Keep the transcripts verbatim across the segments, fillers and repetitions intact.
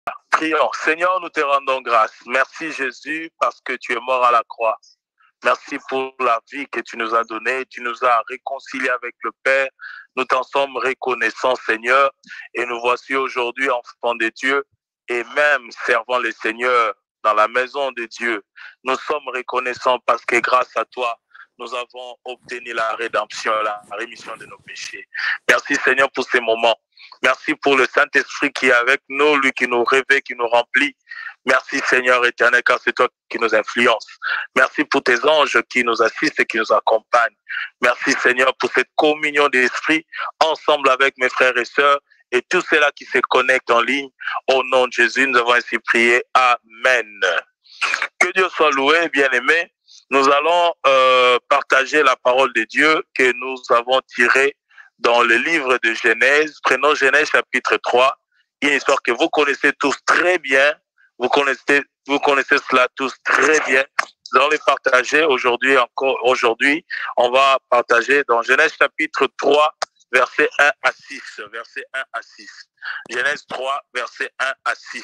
Prions. Seigneur, nous te rendons grâce. Merci Jésus parce que tu es mort à la croix. Merci pour la vie que tu nous as donnée. Tu nous as réconciliés avec le Père. Nous t'en sommes reconnaissants, Seigneur. Et nous voici aujourd'hui enfants de Dieu et même servant le Seigneur dans la maison de Dieu. Nous sommes reconnaissants parce que grâce à toi, nous avons obtenu la rédemption, la rémission de nos péchés. Merci Seigneur pour ces moments. Merci pour le Saint-Esprit qui est avec nous, lui qui nous réveille, qui nous remplit. Merci Seigneur éternel, car c'est toi qui nous influence. Merci pour tes anges qui nous assistent et qui nous accompagnent. Merci Seigneur pour cette communion d'esprit ensemble avec mes frères et sœurs et tous ceux-là qui se connectent en ligne. Au nom de Jésus, nous avons ainsi prié. Amen. Que Dieu soit loué, bien-aimé. Nous allons euh, partager la parole de Dieu que nous avons tirée dans le livre de Genèse. Prenons Genèse chapitre trois, une histoire que vous connaissez tous très bien. Vous connaissez, vous connaissez cela tous très bien. Nous allons les partager aujourd'hui encore. Aujourd'hui, on va partager dans Genèse chapitre trois, versets un à six. Verset un à six. Genèse trois, versets un à six.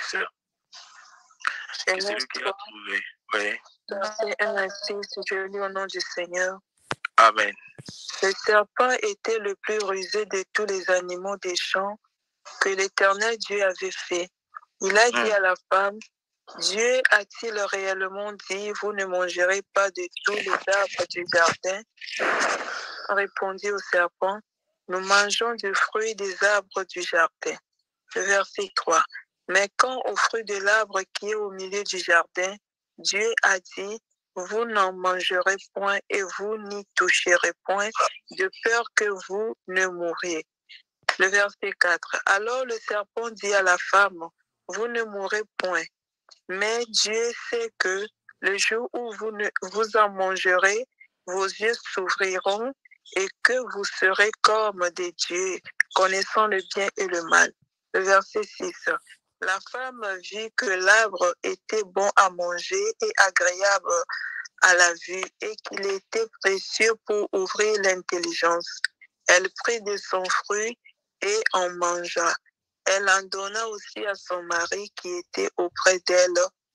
C'est celui qui l'a trouvé. Oui. Verset un à six, je lis au nom du Seigneur. Amen. Le serpent était le plus rusé de tous les animaux des champs que l'Éternel Dieu avait fait. Il a dit à la femme, Dieu a-t-il réellement dit, vous ne mangerez pas de tous les arbres du jardin? Répondit au serpent, nous mangeons du fruit des arbres du jardin. Verset trois. Mais quand au fruit de l'arbre qui est au milieu du jardin, Dieu a dit, vous n'en mangerez point et vous n'y toucherez point, de peur que vous ne mouriez. Le verset quatre. Alors le serpent dit à la femme, vous ne mourrez point. Mais Dieu sait que le jour où vous, ne, vous en mangerez, vos yeux s'ouvriront et que vous serez comme des dieux, connaissant le bien et le mal. Le verset six. La femme vit que l'arbre était bon à manger et agréable à la vue et qu'il était précieux pour ouvrir l'intelligence. Elle prit de son fruit et en mangea. Elle en donna aussi à son mari qui était auprès d'elle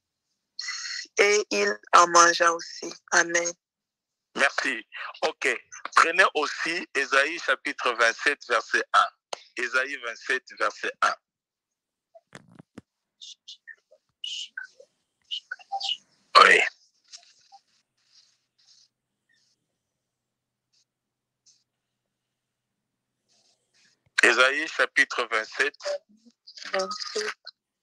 et il en mangea aussi. Amen. Merci. Ok. Prenez aussi Ésaïe chapitre vingt-sept, verset un. Ésaïe vingt-sept, verset un. Oui. Ésaïe chapitre vingt-sept. vingt-sept.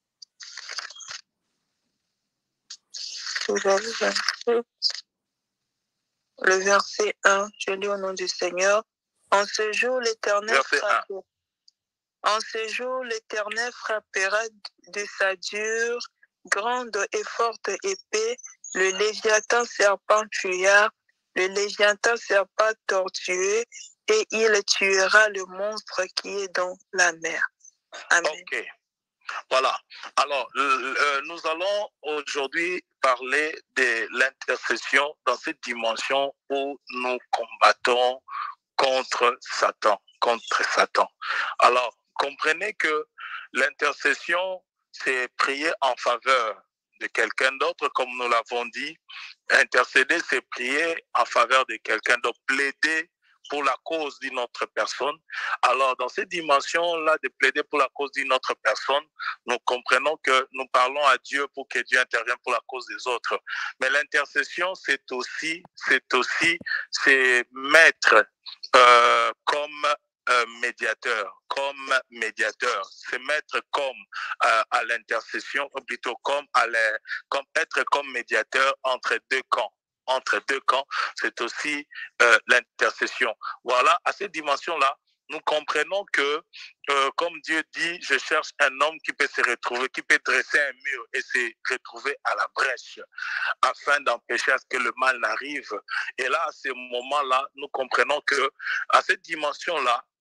Ésaïe vingt-sept. Le verset un, je lis au nom du Seigneur. En ce jour, l'Éternel frappera, en ce jour, l'Éternel frappera de sa dure, grande et forte épée, le léviathan serpent tueur, le léviathan serpent tortueux, et il tuera le monstre qui est dans la mer. Amen. Ok. Voilà. Alors, euh, nous allons aujourd'hui parler de l'intercession dans cette dimension où nous combattons contre Satan, contre Satan. Alors, comprenez que l'intercession, c'est prier en faveur de quelqu'un d'autre, comme nous l'avons dit. Intercéder, c'est prier en faveur de quelqu'un d'autre, plaider pour la cause d'une autre personne. Alors, dans cette dimension-là de plaider pour la cause d'une autre personne, nous comprenons que nous parlons à Dieu pour que Dieu intervienne pour la cause des autres. Mais l'intercession, c'est aussi, c'est aussi, c'est mettre euh, comme euh, médiateur, comme médiateur, c'est mettre comme euh, à l'intercession, ou plutôt comme, à la, comme être comme médiateur entre deux camps. Entre deux camps, c'est aussi euh, l'intercession. Voilà, à cette dimension-là, nous comprenons que, euh, comme Dieu dit, je cherche un homme qui peut se retrouver, qui peut dresser un mur et se retrouver à la brèche, afin d'empêcher à ce que le mal n'arrive. Et là, à ce moment-là, nous comprenons que, à cette dimension-là,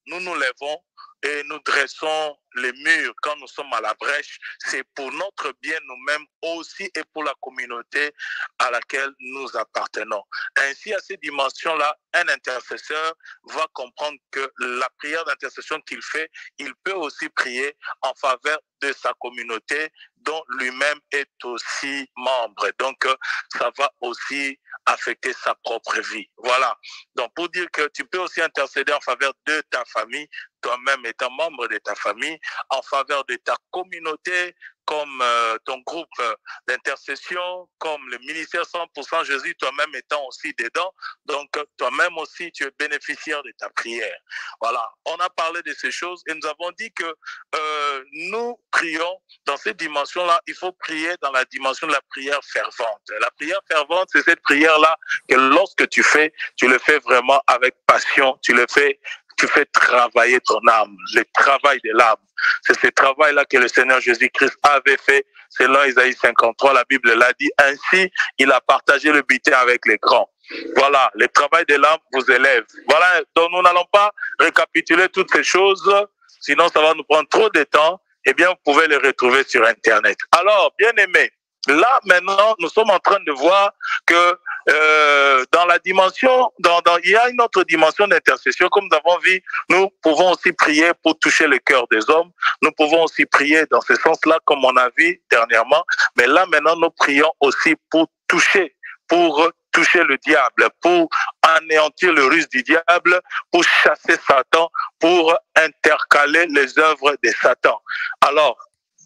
nous nous lèvons et nous dressons les murs quand nous sommes à la brèche, c'est pour notre bien nous-mêmes aussi et pour la communauté à laquelle nous appartenons. Ainsi, à ces dimensions-là, un intercesseur va comprendre que la prière d'intercession qu'il fait, il peut aussi prier en faveur de sa communauté dont lui-même est aussi membre. Donc, ça va aussi affecter sa propre vie. Voilà. Donc, pour dire que tu peux aussi intercéder en faveur de ta famille, toi-même étant membre de ta famille, en faveur de ta communauté, comme euh, ton groupe euh, d'intercession, comme le ministère cent pour cent Jésus, toi-même étant aussi dedans. Donc, toi-même aussi, tu es bénéficiaire de ta prière. Voilà, on a parlé de ces choses et nous avons dit que euh, nous prions dans cette dimension-là. Il faut prier dans la dimension de la prière fervente. La prière fervente, c'est cette prière-là que lorsque tu fais, tu le fais vraiment avec passion, tu le fais tu fais travailler ton âme, le travail de l'âme. C'est ce travail-là que le Seigneur Jésus-Christ avait fait. Selon Isaïe cinquante-trois, la Bible l'a dit. Ainsi, il a partagé le butin avec les grands. Voilà, le travail de l'âme vous élève. Voilà, donc nous n'allons pas récapituler toutes ces choses, sinon ça va nous prendre trop de temps. Eh bien, vous pouvez les retrouver sur Internet. Alors, bien aimés, là, maintenant, nous sommes en train de voir que euh, dans la dimension, dans, dans, il y a une autre dimension d'intercession. Comme nous avons vu, nous pouvons aussi prier pour toucher le cœur des hommes. Nous pouvons aussi prier dans ce sens-là, comme on a vu dernièrement. Mais là, maintenant, nous prions aussi pour toucher, pour toucher le diable, pour anéantir le ruse du diable, pour chasser Satan, pour intercaler les œuvres de Satan. Alors,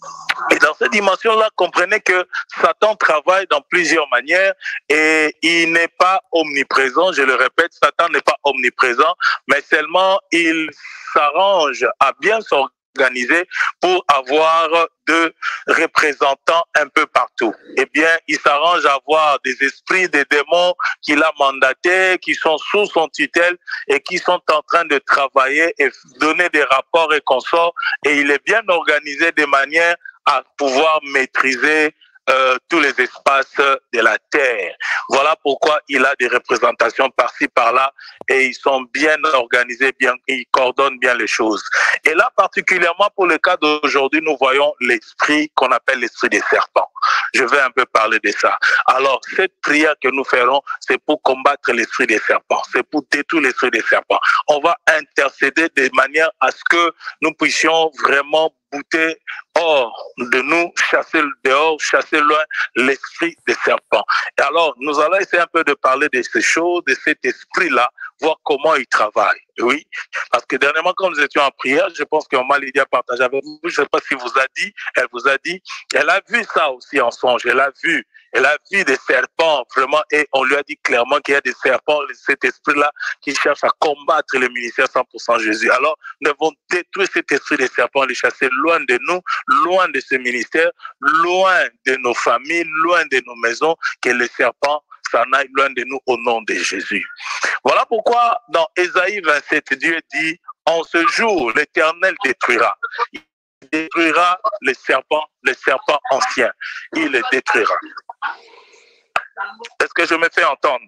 et dans cette dimension-là, comprenez que Satan travaille dans plusieurs manières et il n'est pas omniprésent. Je le répète, Satan n'est pas omniprésent, mais seulement il s'arrange à bien s'organiser pour avoir de représentants un peu partout. Eh bien, il s'arrange à avoir des esprits, des démons qu'il a mandatés, qui sont sous son tutelle et qui sont en train de travailler et donner des rapports et consorts. Et il est bien organisé de manière à pouvoir maîtriser euh, tous les espaces de la terre. Voilà pourquoi il a des représentations par-ci, par-là, et ils sont bien organisés, bien, ils coordonnent bien les choses. Et là, particulièrement pour le cas d'aujourd'hui, nous voyons l'esprit qu'on appelle l'esprit des serpents. Je vais un peu parler de ça. Alors, cette prière que nous ferons, c'est pour combattre l'esprit des serpents, c'est pour détruire l'esprit des serpents. On va intercéder de manière à ce que nous puissions vraiment bouter hors de nous, chasser dehors, chasser loin l'esprit des serpents. Et alors, nous allons essayer un peu de parler de ces choses, de cet esprit-là, voir comment il travaille. Oui, parce que dernièrement, quand nous étions en prière, je pense que Maman Lydia a partagé avec vous, je ne sais pas si vous a dit, elle vous a dit, elle a vu ça aussi en songe, elle a vu, elle a vu des serpents, vraiment, et on lui a dit clairement qu'il y a des serpents, cet esprit-là, qui cherche à combattre le ministère cent pour cent Jésus. Alors, nous devons détruire cet esprit des serpents, les chasser loin de nous, loin de ce ministère, loin de nos familles, loin de nos maisons, que les serpents s'en aillent loin de nous au nom de Jésus. Voilà pourquoi dans Ésaïe vingt-sept, Dieu dit, en ce jour, l'Éternel détruira. Il détruira les serpents, les serpents anciens. Il les détruira. Est-ce que je me fais entendre?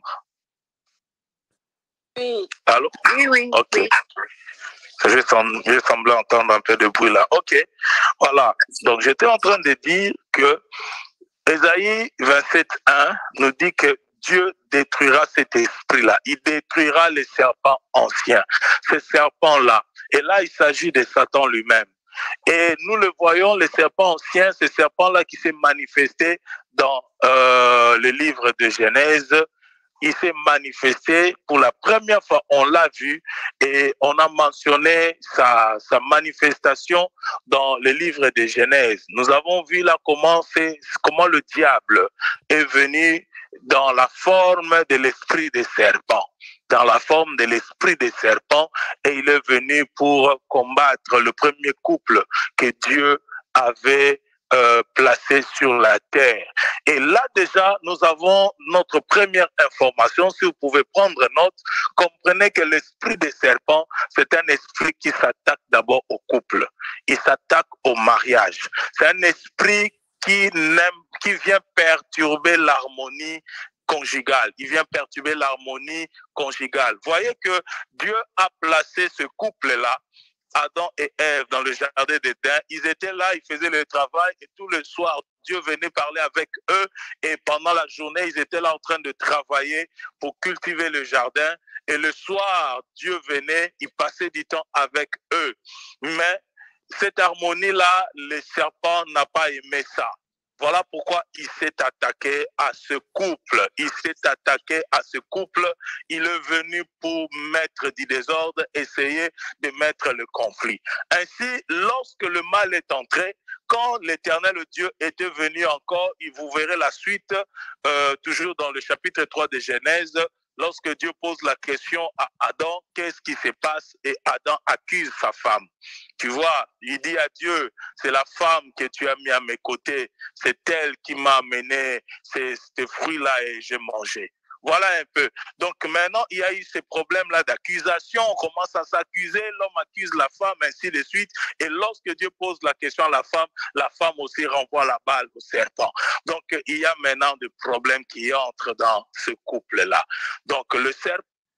Oui. Allô? Oui, oui. Ok. Oui. Je vais sembler entendre un peu de bruit là. Ok. Voilà. Donc, j'étais en train de dire que Ésaïe vingt-sept, un nous dit que Dieu détruira cet esprit-là. Il détruira les serpents anciens. Ces serpents-là. Et là, il s'agit de Satan lui-même. Et nous le voyons, les serpents anciens, ces serpents-là qui s'est manifesté dans euh, le livre de Genèse, il s'est manifesté pour la première fois, on l'a vu et on a mentionné sa, sa manifestation dans le livre de Genèse. Nous avons vu là comment, c'est, comment le diable est venu dans la forme de l'esprit des serpents, dans la forme de l'esprit des serpents, et il est venu pour combattre le premier couple que Dieu avait euh, placé sur la terre. Et là déjà, nous avons notre première information. Si vous pouvez prendre note, comprenez que l'esprit des serpents, c'est un esprit qui s'attaque d'abord au couple. Il s'attaque au mariage. C'est un esprit qui n'aime, qui vient perturber l'harmonie conjugale. Il vient perturber l'harmonie conjugale. Voyez que Dieu a placé ce couple-là, Adam et Ève, dans le jardin d'Éden. Ils étaient là, ils faisaient le travail et tout le soir, Dieu venait parler avec eux et pendant la journée, ils étaient là en train de travailler pour cultiver le jardin. Et le soir, Dieu venait, il passait du temps avec eux. Mais cette harmonie-là, le serpent n'a pas aimé ça. Voilà pourquoi il s'est attaqué à ce couple. Il s'est attaqué à ce couple. Il est venu pour mettre du désordre, essayer de mettre le conflit. Ainsi, lorsque le mal est entré, quand l'Éternel Dieu était venu encore, et vous verrez la suite, euh, toujours dans le chapitre trois de Genèse, lorsque Dieu pose la question à Adam, qu'est-ce qui se passe? Et Adam accuse sa femme. Tu vois, il dit à Dieu, c'est la femme que tu as mis à mes côtés, c'est elle qui m'a amené ces, ces fruits-là et j'ai mangé. Voilà un peu. Donc maintenant, il y a eu ces problèmes-là d'accusation. On commence à s'accuser, l'homme accuse la femme, ainsi de suite. Et lorsque Dieu pose la question à la femme, la femme aussi renvoie la balle au serpent. Donc il y a maintenant des problèmes qui entrent dans ce couple-là. Donc le serpent,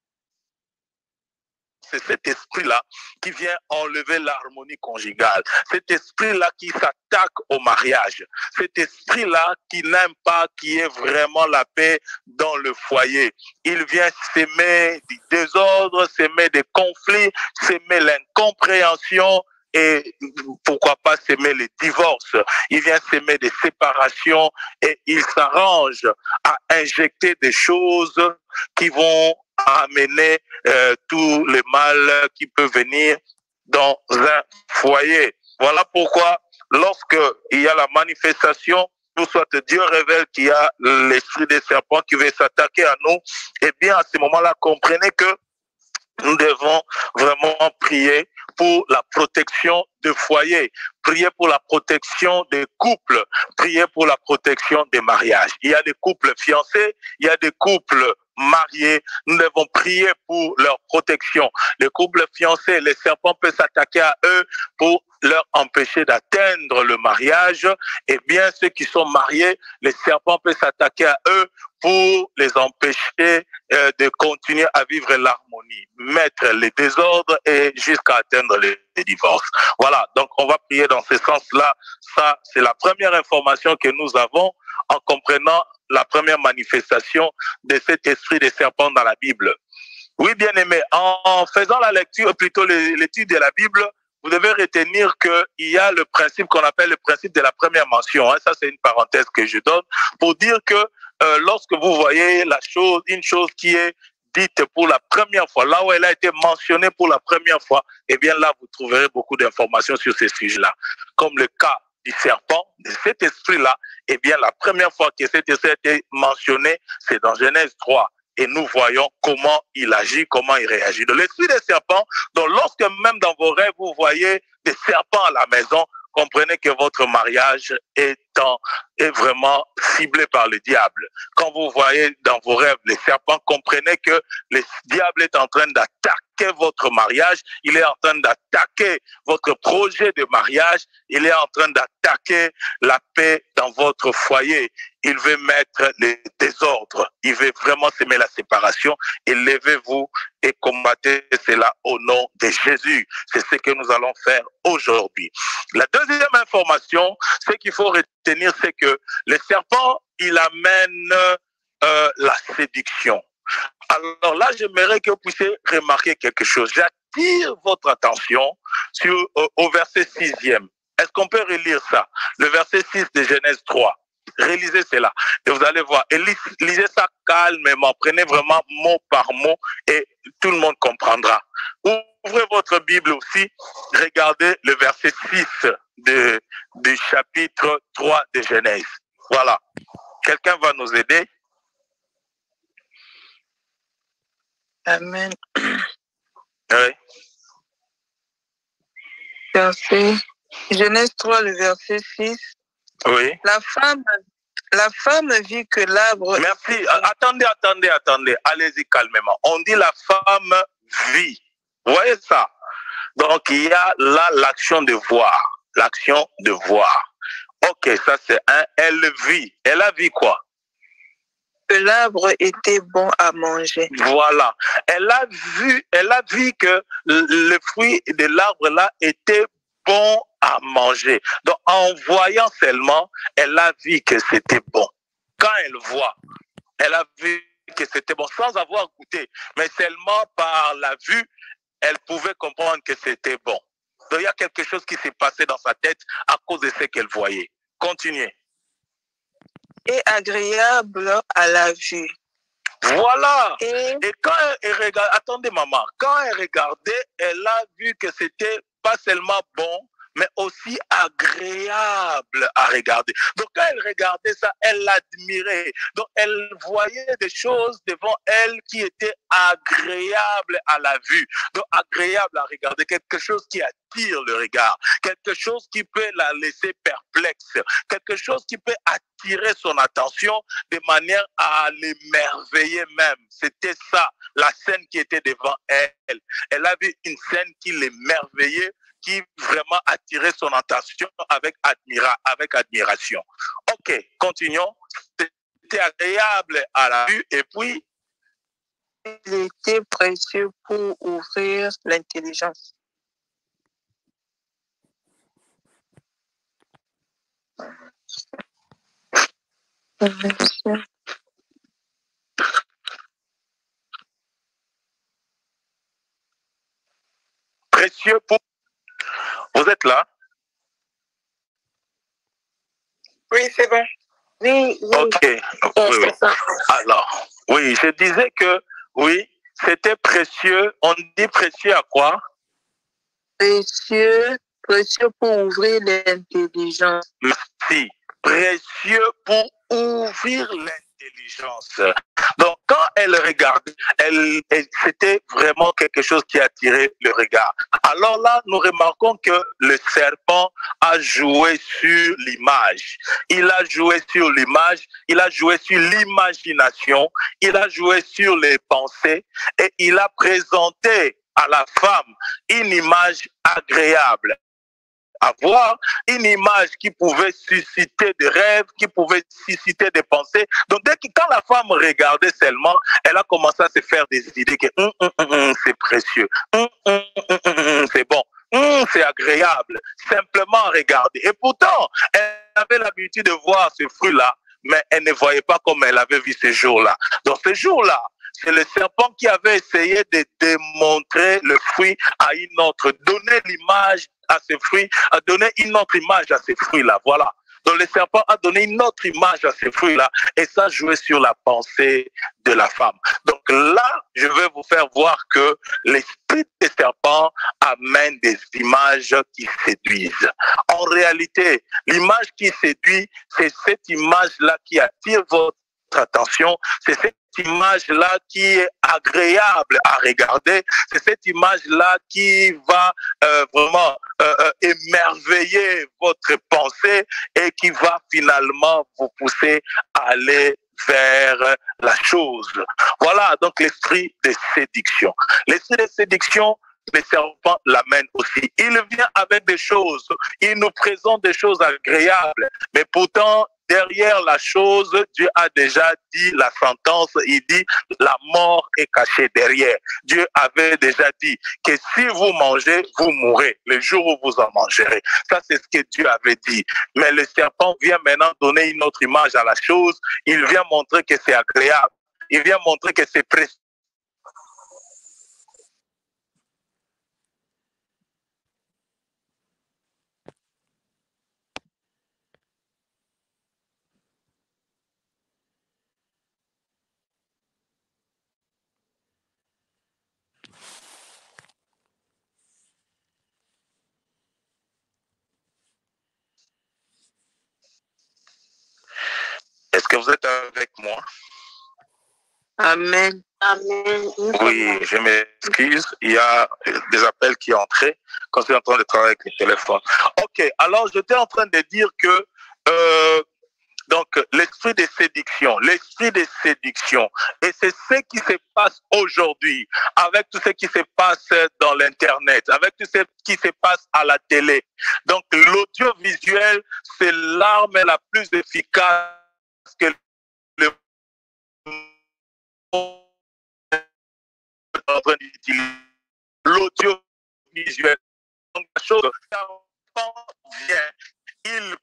c'est cet esprit-là qui vient enlever l'harmonie conjugale. Cet esprit-là qui s'attaque au mariage. Cet esprit-là qui n'aime pas qu'il y ait vraiment la paix dans le foyer. Il vient s'aimer du désordre, s'aimer des conflits, s'aimer l'incompréhension et pourquoi pas s'aimer les divorces. Il vient s'aimer des séparations et il s'arrange à injecter des choses qui vont amener euh, tout le mal qui peut venir dans un foyer. Voilà pourquoi lorsque il y a la manifestation, ou soit Dieu révèle qu'il y a l'esprit des serpents qui veut s'attaquer à nous, eh bien à ce moment-là, comprenez que nous devons vraiment prier pour la protection des foyers, prier pour la protection des couples, prier pour la protection des mariages. Il y a des couples fiancés, il y a des couples mariés, nous devons prier pour leur protection. Les couples fiancés, les serpents peuvent s'attaquer à eux pour leur empêcher d'atteindre le mariage. Et bien ceux qui sont mariés, les serpents peuvent s'attaquer à eux pour les empêcher euh, de continuer à vivre l'harmonie, mettre les désordres et jusqu'à atteindre les, les divorces. Voilà, donc on va prier dans ce sens-là. Ça, c'est la première information que nous avons en comprenant la première manifestation de cet esprit des serpents dans la Bible. Oui, bien aimé, en faisant la lecture, plutôt l'étude de la Bible, vous devez retenir qu'il y a le principe qu'on appelle le principe de la première mention. Hein. Ça, c'est une parenthèse que je donne pour dire que euh, lorsque vous voyez la chose, une chose qui est dite pour la première fois, là où elle a été mentionnée pour la première fois, eh bien là, vous trouverez beaucoup d'informations sur ces sujets-là. Comme le cas du serpent, de cet esprit-là, eh bien la première fois que cet esprit a été mentionné, c'est dans Genèse trois. Et nous voyons comment il agit, comment il réagit. De l'esprit des serpents, donc lorsque même dans vos rêves, vous voyez des serpents à la maison, comprenez que votre mariage est, en, est vraiment ciblé par le diable. Quand vous voyez dans vos rêves les serpents, comprenez que le diable est en train d'attaquer votre mariage, il est en train d'attaquer votre projet de mariage, il est en train d'attaquer la paix dans votre foyer. Il veut mettre les désordres, il veut vraiment semer la séparation. Et levez-vous et combattez cela au nom de Jésus. C'est ce que nous allons faire aujourd'hui. La deuxième information, ce qu'il faut retenir, c'est que le serpent, il amène euh, la séduction. Alors là, j'aimerais que vous puissiez remarquer quelque chose. J'attire votre attention sur, euh, au verset sixième. Est-ce qu'on peut relire ça? Le verset six de Genèse trois. Réalisez cela et vous allez voir. Et lisez ça calmement. Prenez vraiment mot par mot et tout le monde comprendra. Ouvrez votre Bible aussi. Regardez le verset six de, du chapitre trois de Genèse. Voilà. Quelqu'un va nous aider? Amen. Oui. Verset Genèse trois, le verset six. Oui. La femme, la femme vit que l'arbre... Merci. Attendez, attendez, attendez. Allez-y calmement. On dit la femme vit. Vous voyez ça? Donc, il y a là l'action de voir. L'action de voir. Ok, ça c'est un. Elle vit. Elle a vu quoi? que l'arbre était bon à manger. Voilà. Elle a vu, elle a vu que le fruit de l'arbre là était bon à manger. Donc, en voyant seulement, elle a vu que c'était bon. Quand elle voit, elle a vu que c'était bon sans avoir goûté, mais seulement par la vue, elle pouvait comprendre que c'était bon. Donc, il y a quelque chose qui s'est passé dans sa tête à cause de ce qu'elle voyait. Continuez. Et agréable à la vue. Voilà. Et, et quand elle regardait, attendez maman, quand elle regardait, elle a vu que c'était pas seulement bon, mais aussi agréable à regarder. Donc quand elle regardait ça, elle l'admirait. Donc elle voyait des choses devant elle qui étaient agréables à la vue. Donc agréable à regarder, quelque chose qui attire le regard, quelque chose qui peut la laisser perplexe, quelque chose qui peut attirer son attention de manière à l'émerveiller même. C'était ça, la scène qui était devant elle. Elle a vu une scène qui l'émerveillait, qui vraiment attirait son attention avec, admira, avec admiration. Ok, continuons. C'était agréable à la vue et puis... Il était précieux pour ouvrir l'intelligence. Précieux pour... Vous êtes là? Oui, c'est bon. Oui, oui. Ok. Oui, oui. Alors, oui, je disais que, oui, c'était précieux. On dit précieux à quoi? Précieux, précieux pour ouvrir l'intelligence. Merci. Précieux pour ouvrir l'intelligence. Donc, quand elle regardait, elle, elle, c'était vraiment quelque chose qui attirait le regard. Alors là, nous remarquons que le serpent a joué sur l'image. Il a joué sur l'image, il a joué sur l'imagination, il a joué sur les pensées et il a présenté à la femme une image agréable. Avoir une image qui pouvait susciter des rêves, qui pouvait susciter des pensées. Donc, dès que quand la femme regardait seulement, elle a commencé à se faire des idées que hum, hum, hum, hum, c'est précieux, hum, hum, hum, hum, hum, c'est bon, hum, c'est agréable, simplement regarder. Et pourtant, elle avait l'habitude de voir ce fruit-là, mais elle ne voyait pas comme elle avait vu ce jour-là. Donc, ce jour-là, c'est le serpent qui avait essayé de démontrer le fruit à une autre, donner l'image à ce fruit, a donné une autre image à ces fruits-là. Voilà. Donc le serpent a donné une autre image à ces fruits-là et ça jouait sur la pensée de la femme. Donc là, je vais vous faire voir que l'esprit des serpents amène des images qui séduisent. En réalité, l'image qui séduit, c'est cette image-là qui attire votre attention, c'est cette image-là qui est agréable à regarder, c'est cette image-là qui va euh, vraiment euh, euh, émerveiller votre pensée et qui va finalement vous pousser à aller vers la chose. Voilà donc l'esprit de séduction. L'esprit de séduction, le serpent l'amène aussi. Il vient avec des choses, il nous présente des choses agréables, mais pourtant, derrière la chose, Dieu a déjà dit la sentence, il dit la mort est cachée derrière. Dieu avait déjà dit que si vous mangez, vous mourrez le jour où vous en mangerez. Ça, c'est ce que Dieu avait dit. Mais le serpent vient maintenant donner une autre image à la chose. Il vient montrer que c'est agréable. Il vient montrer que c'est précieux. Est-ce que vous êtes avec moi? Amen. Amen. Oui, je m'excuse. Il y a des appels qui entraient quand je suis en train de travailler avec le téléphone. Ok, alors j'étais en train de dire que euh, donc l'esprit de séduction, l'esprit de séduction, et c'est ce qui se passe aujourd'hui avec tout ce qui se passe dans l'internet, avec tout ce qui se passe à la télé. Donc l'audiovisuel, c'est l'arme la plus efficace que le en train d'utiliser l'audiovisuel. Donc, la chose, l'enfant vient, il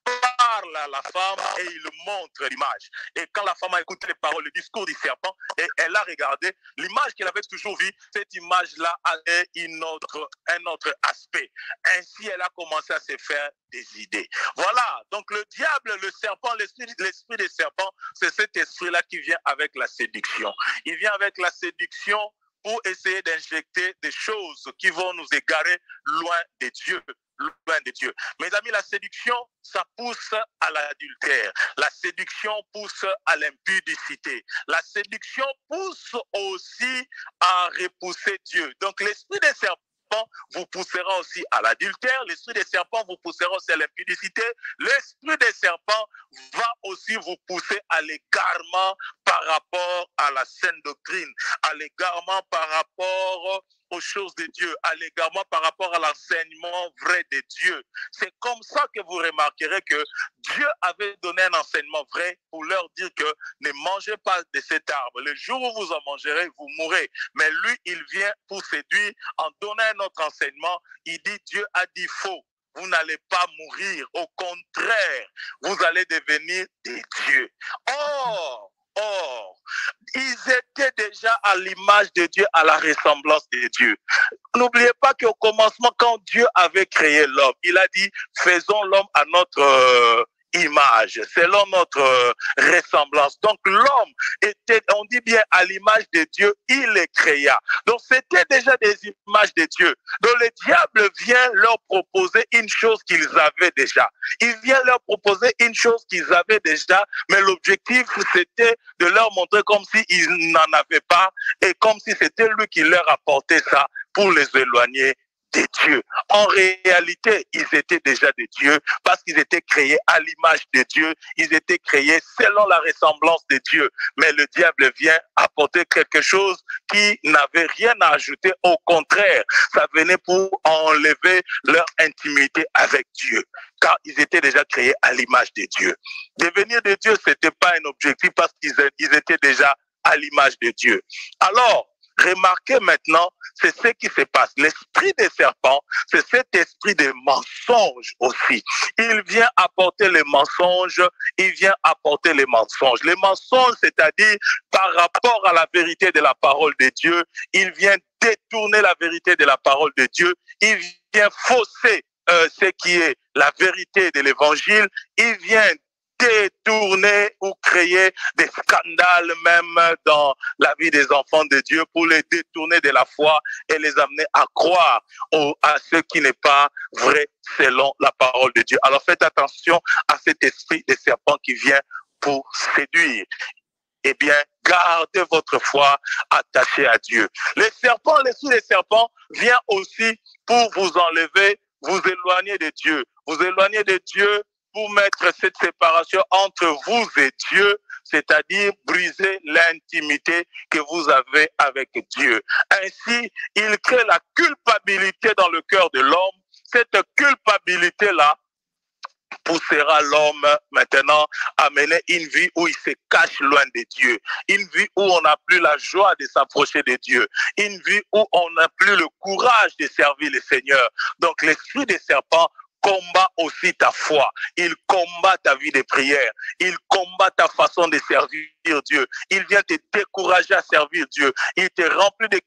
parle à la femme et il montre l'image. Et quand la femme a écouté les paroles, le discours du serpent, et elle a regardé, l'image qu'elle avait toujours vue, cette image-là avait une autre, un autre aspect. Ainsi, elle a commencé à se faire des idées. Voilà, donc le diable, le serpent, l'esprit, l'esprit des serpents, c'est cet esprit-là qui vient avec la séduction. Il vient avec la séduction pour essayer d'injecter des choses qui vont nous égarer loin de Dieu. Loin de Dieu. Mes amis, la séduction, ça pousse à l'adultère. La séduction pousse à l'impudicité. La séduction pousse aussi à repousser Dieu. Donc, l'esprit des serpents vous poussera aussi à l'adultère. L'esprit des serpents vous poussera aussi à l'impudicité. L'esprit des serpents va aussi vous pousser à l'égarement par rapport à la saine doctrine, à l'égarement par rapport aux choses de Dieu, à l'égarement par rapport à l'enseignement vrai de Dieu. C'est comme ça que vous remarquerez que Dieu avait donné un enseignement vrai pour leur dire que ne mangez pas de cet arbre. Le jour où vous en mangerez, vous mourrez. Mais lui, il vient pour séduire en donnant un autre enseignement. Il dit, Dieu a dit faux. Vous n'allez pas mourir. Au contraire, vous allez devenir des dieux. Or, Or, ils étaient déjà à l'image de Dieu, à la ressemblance de Dieu. N'oubliez pas qu'au commencement, quand Dieu avait créé l'homme, il a dit, faisons l'homme à notre euh, image, selon notre euh, ressemblance. Donc l'homme était, on dit bien, à l'image de Dieu, il les créa. Donc c'était déjà des images de Dieu. Donc le diable vient leur proposer une chose qu'ils avaient déjà. Il vient leur proposer une chose qu'ils avaient déjà, mais l'objectif c'était de leur montrer comme s'ils n'en avaient pas et comme si c'était lui qui leur apportait ça pour les éloigner de Dieu. En réalité, ils étaient déjà de Dieu parce qu'ils étaient créés à l'image de Dieu. Ils étaient créés selon la ressemblance de Dieu. Mais le diable vient apporter quelque chose qui n'avait rien à ajouter. Au contraire, ça venait pour enlever leur intimité avec Dieu. Car ils étaient déjà créés à l'image de Dieu. Devenir de Dieu, ce n'était pas un objectif parce qu'ils ils étaient déjà à l'image de Dieu. Alors, remarquez maintenant, c'est ce qui se passe. L'esprit des serpents, c'est cet esprit de mensonge aussi. Il vient apporter les mensonges, il vient apporter les mensonges. Les mensonges, c'est-à-dire par rapport à la vérité de la parole de Dieu, il vient détourner la vérité de la parole de Dieu, il vient fausser euh, ce qui est la vérité de l'évangile, il vient détourner ou créer des scandales même dans la vie des enfants de Dieu pour les détourner de la foi et les amener à croire au, à ce qui n'est pas vrai selon la parole de Dieu. Alors faites attention à cet esprit des serpents qui vient pour séduire. Eh bien, gardez votre foi attachée à Dieu. Les serpents, l'esprit des serpents vient aussi pour vous enlever, vous éloigner de Dieu. Vous éloigner de Dieu pour mettre cette séparation entre vous et Dieu, c'est-à-dire briser l'intimité que vous avez avec Dieu. Ainsi, il crée la culpabilité dans le cœur de l'homme. Cette culpabilité-là poussera l'homme maintenant à mener une vie où il se cache loin de Dieu, une vie où on n'a plus la joie de s'approcher de Dieu, une vie où on n'a plus le courage de servir le Seigneur. Donc l'esprit des serpents combat aussi ta foi, il combat ta vie de prière, il combat ta façon de servir Dieu, il vient te décourager à servir Dieu, il te remplit de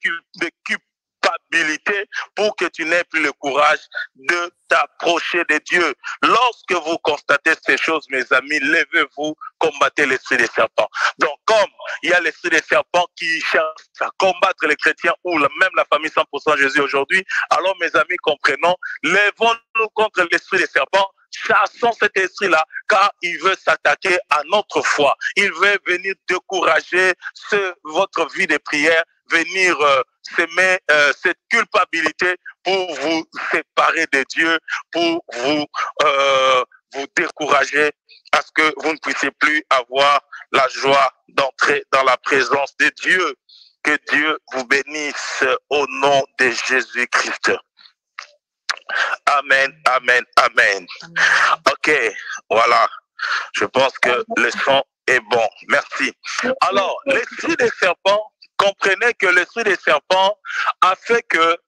culpabilité pour que tu n'aies plus le courage de t'approcher de Dieu. Lorsque vous constatez ces choses, mes amis, levez-vous, combattez l'esprit des serpents. Donc, comme il y a l'esprit des serpents qui cherche à combattre les chrétiens ou même la famille cent pour cent Jésus aujourd'hui, alors, mes amis, comprenons, levons-nous contre l'esprit des serpents. Chassons cet esprit-là, car il veut s'attaquer à notre foi. Il veut venir décourager ce, votre vie de prière, venir euh, semer euh, cette culpabilité pour vous séparer de Dieu, pour vous, euh, vous décourager à ce que vous ne puissiez plus avoir la joie d'entrer dans la présence de Dieu. Que Dieu vous bénisse au nom de Jésus-Christ. Amen, amen, amen. Ok, voilà. Je pense que le son est bon. Merci. Alors, l'esprit des serpents, comprenez que l'esprit des serpents a fait que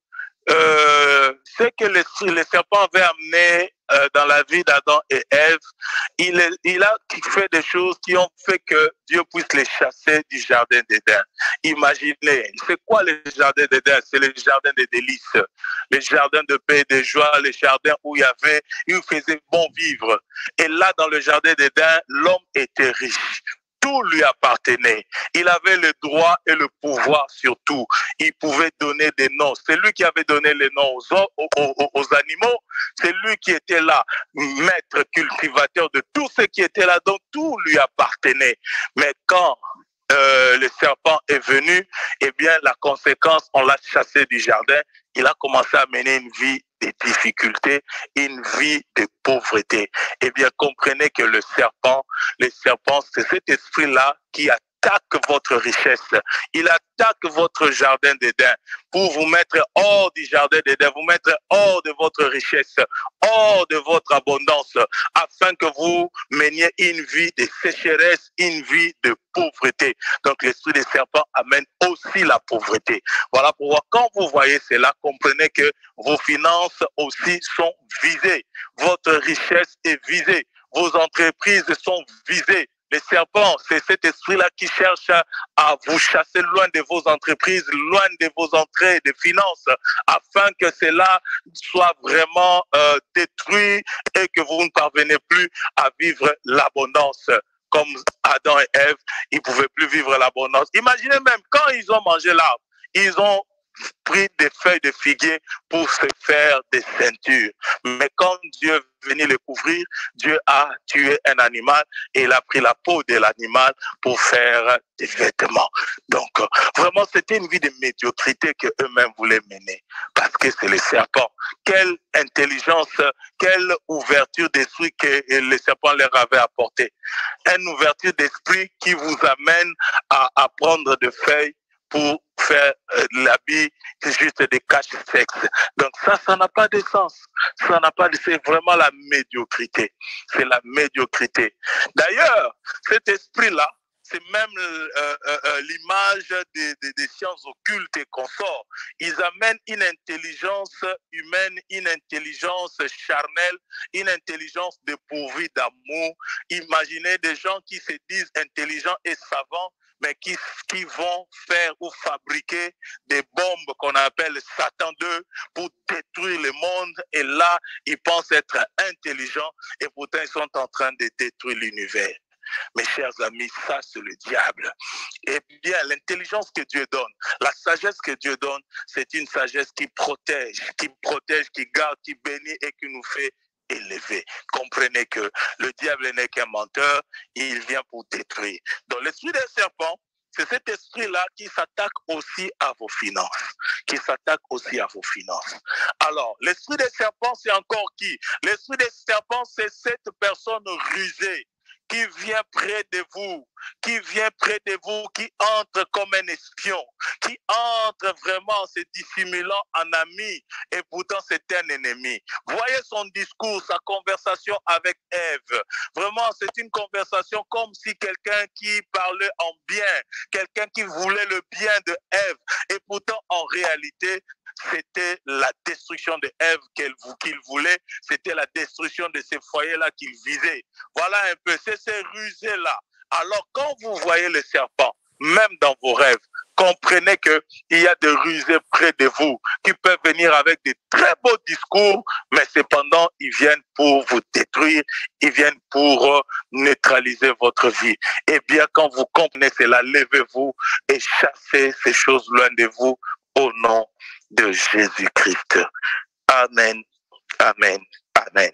euh, ce que l'esprit, les serpents avaient amené euh, dans la vie d'Adam et Ève, il, est, il a fait des choses qui ont fait que Dieu puisse les chasser du jardin d'Éden. Imaginez, c'est quoi le jardin d'Éden? C'est le jardin des délices, le jardin de paix et de joie, le jardin où il y avait, où il faisait bon vivre. Et là, dans le jardin d'Éden, l'homme était riche. Tout lui appartenait. Il avait le droit et le pouvoir sur tout. Il pouvait donner des noms. C'est lui qui avait donné les noms aux, aux, aux, aux animaux. C'est lui qui était là, maître cultivateur de tout ce qui était là. Donc tout lui appartenait. Mais quand euh, le serpent est venu, eh bien la conséquence, on l'a chassé du jardin. Il a commencé à mener une vie de difficultés, une vie de pauvreté. Eh bien, comprenez que le serpent, le serpent, c'est cet esprit-là qui attaque votre richesse. Il attaque votre jardin d'Éden pour vous mettre hors du jardin d'Éden, vous mettre hors de votre richesse, hors de votre abondance, afin que vous meniez une vie de sécheresse, une vie de pauvreté. Donc, l'esprit des serpents amène aussi la pauvreté. Voilà pourquoi, quand vous voyez cela, comprenez que vos finances aussi sont visées. Votre richesse est visée. Vos entreprises sont visées. Les serpents, c'est cet esprit-là qui cherche à vous chasser loin de vos entreprises, loin de vos entrées de finances, afin que cela soit vraiment euh, détruit et que vous ne parvenez plus à vivre l'abondance. Comme Adam et Ève, ils ne pouvaient plus vivre l'abondance. Imaginez même, quand ils ont mangé l'arbre, ils ont pris des feuilles de figuier pour se faire des ceintures. Mais quand Dieu est venu les couvrir, Dieu a tué un animal et il a pris la peau de l'animal pour faire des vêtements. Donc, vraiment, c'était une vie de médiocrité qu'eux-mêmes voulaient mener. Parce que c'est le serpent. Quelle intelligence, quelle ouverture d'esprit que le serpent leur avait apporté. Une ouverture d'esprit qui vous amène à, à prendre des feuilles pour faire euh, l'habit juste des caches-sexes. Donc ça, ça n'a pas de sens. Ça n'a pas de... C'est vraiment la médiocrité. C'est la médiocrité. D'ailleurs, cet esprit-là, c'est même euh, euh, l'image des, des, des sciences occultes et consorts. Ils amènent une intelligence humaine, une intelligence charnelle, une intelligence dépourvue d'amour. Imaginez des gens qui se disent intelligents et savants, mais qui, qui vont faire ou fabriquer des bombes qu'on appelle Satan deux pour détruire le monde. Et là, ils pensent être intelligents et pourtant ils sont en train de détruire l'univers. Mes chers amis, ça c'est le diable. Eh bien, l'intelligence que Dieu donne, la sagesse que Dieu donne, c'est une sagesse qui protège, qui protège, qui garde, qui bénit et qui nous fait élevé. Comprenez que le diable n'est qu'un menteur, il vient pour détruire. Donc l'esprit des serpents, c'est cet esprit-là qui s'attaque aussi à vos finances, qui s'attaque aussi à vos finances. Alors, l'esprit des serpents, c'est encore qui? L'esprit des serpents, c'est cette personne rusée qui vient près de vous, qui vient près de vous, qui entre comme un espion, qui entre vraiment en se dissimulant en ami, et pourtant c'est un ennemi. Voyez son discours, sa conversation avec Ève. Vraiment, c'est une conversation comme si quelqu'un qui parlait en bien, quelqu'un qui voulait le bien de Ève, et pourtant en réalité, c'était la destruction de Ève qu'il voulait, c'était la destruction de ces foyers-là qu'il visait. Voilà un peu, c'est ces rusées-là. Alors quand vous voyez le serpent, même dans vos rêves, comprenez qu'il y a des rusées près de vous qui peuvent venir avec de très beaux discours, mais cependant, ils viennent pour vous détruire, ils viennent pour euh, neutraliser votre vie. Eh bien, quand vous comprenez cela, levez-vous et chassez ces choses loin de vous au nom de Jésus-Christ. Amen, amen, amen.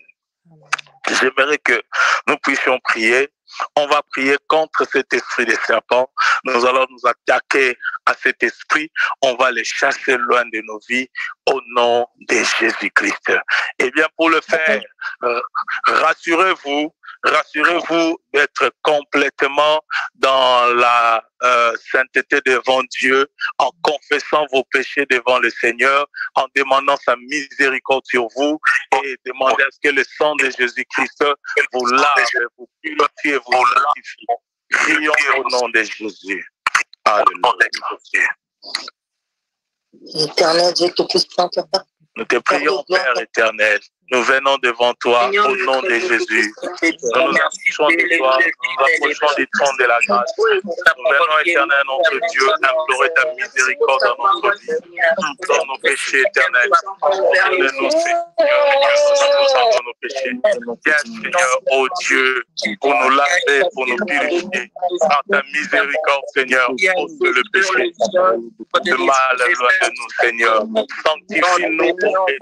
J'aimerais que nous puissions prier. On va prier contre cet esprit des serpents. Nous allons nous attaquer à cet esprit. On va les chasser loin de nos vies au nom de Jésus-Christ. Eh bien, pour le faire, euh, rassurez-vous, rassurez-vous d'être complètement dans la euh, sainteté devant Dieu, en confessant vos péchés devant le Seigneur, en demandant sa miséricorde sur vous et demandez à ce que le sang de Jésus-Christ vous lave, vous purifie, vous sanctifie. prions au nom de Jésus. Alléluia. Éternel Dieu Tout-Puissant, Papa. Nous te prions, Père éternel. Nous venons devant toi au nom de Jésus. Nous nous approchons de toi, nous nous approchons du trône de la grâce. Nous venons, éternel, notre Dieu, implorer ta miséricorde dans notre vie, dans nos péchés éternels. Pardonne-nous, Seigneur, pardonne nos péchés. Viens, Seigneur, ô Dieu, pour nous laver, pour nous purifier. Par ta miséricorde, Seigneur, ôte le péché. Le mal loin de nous, Seigneur. Sanctifie-nous,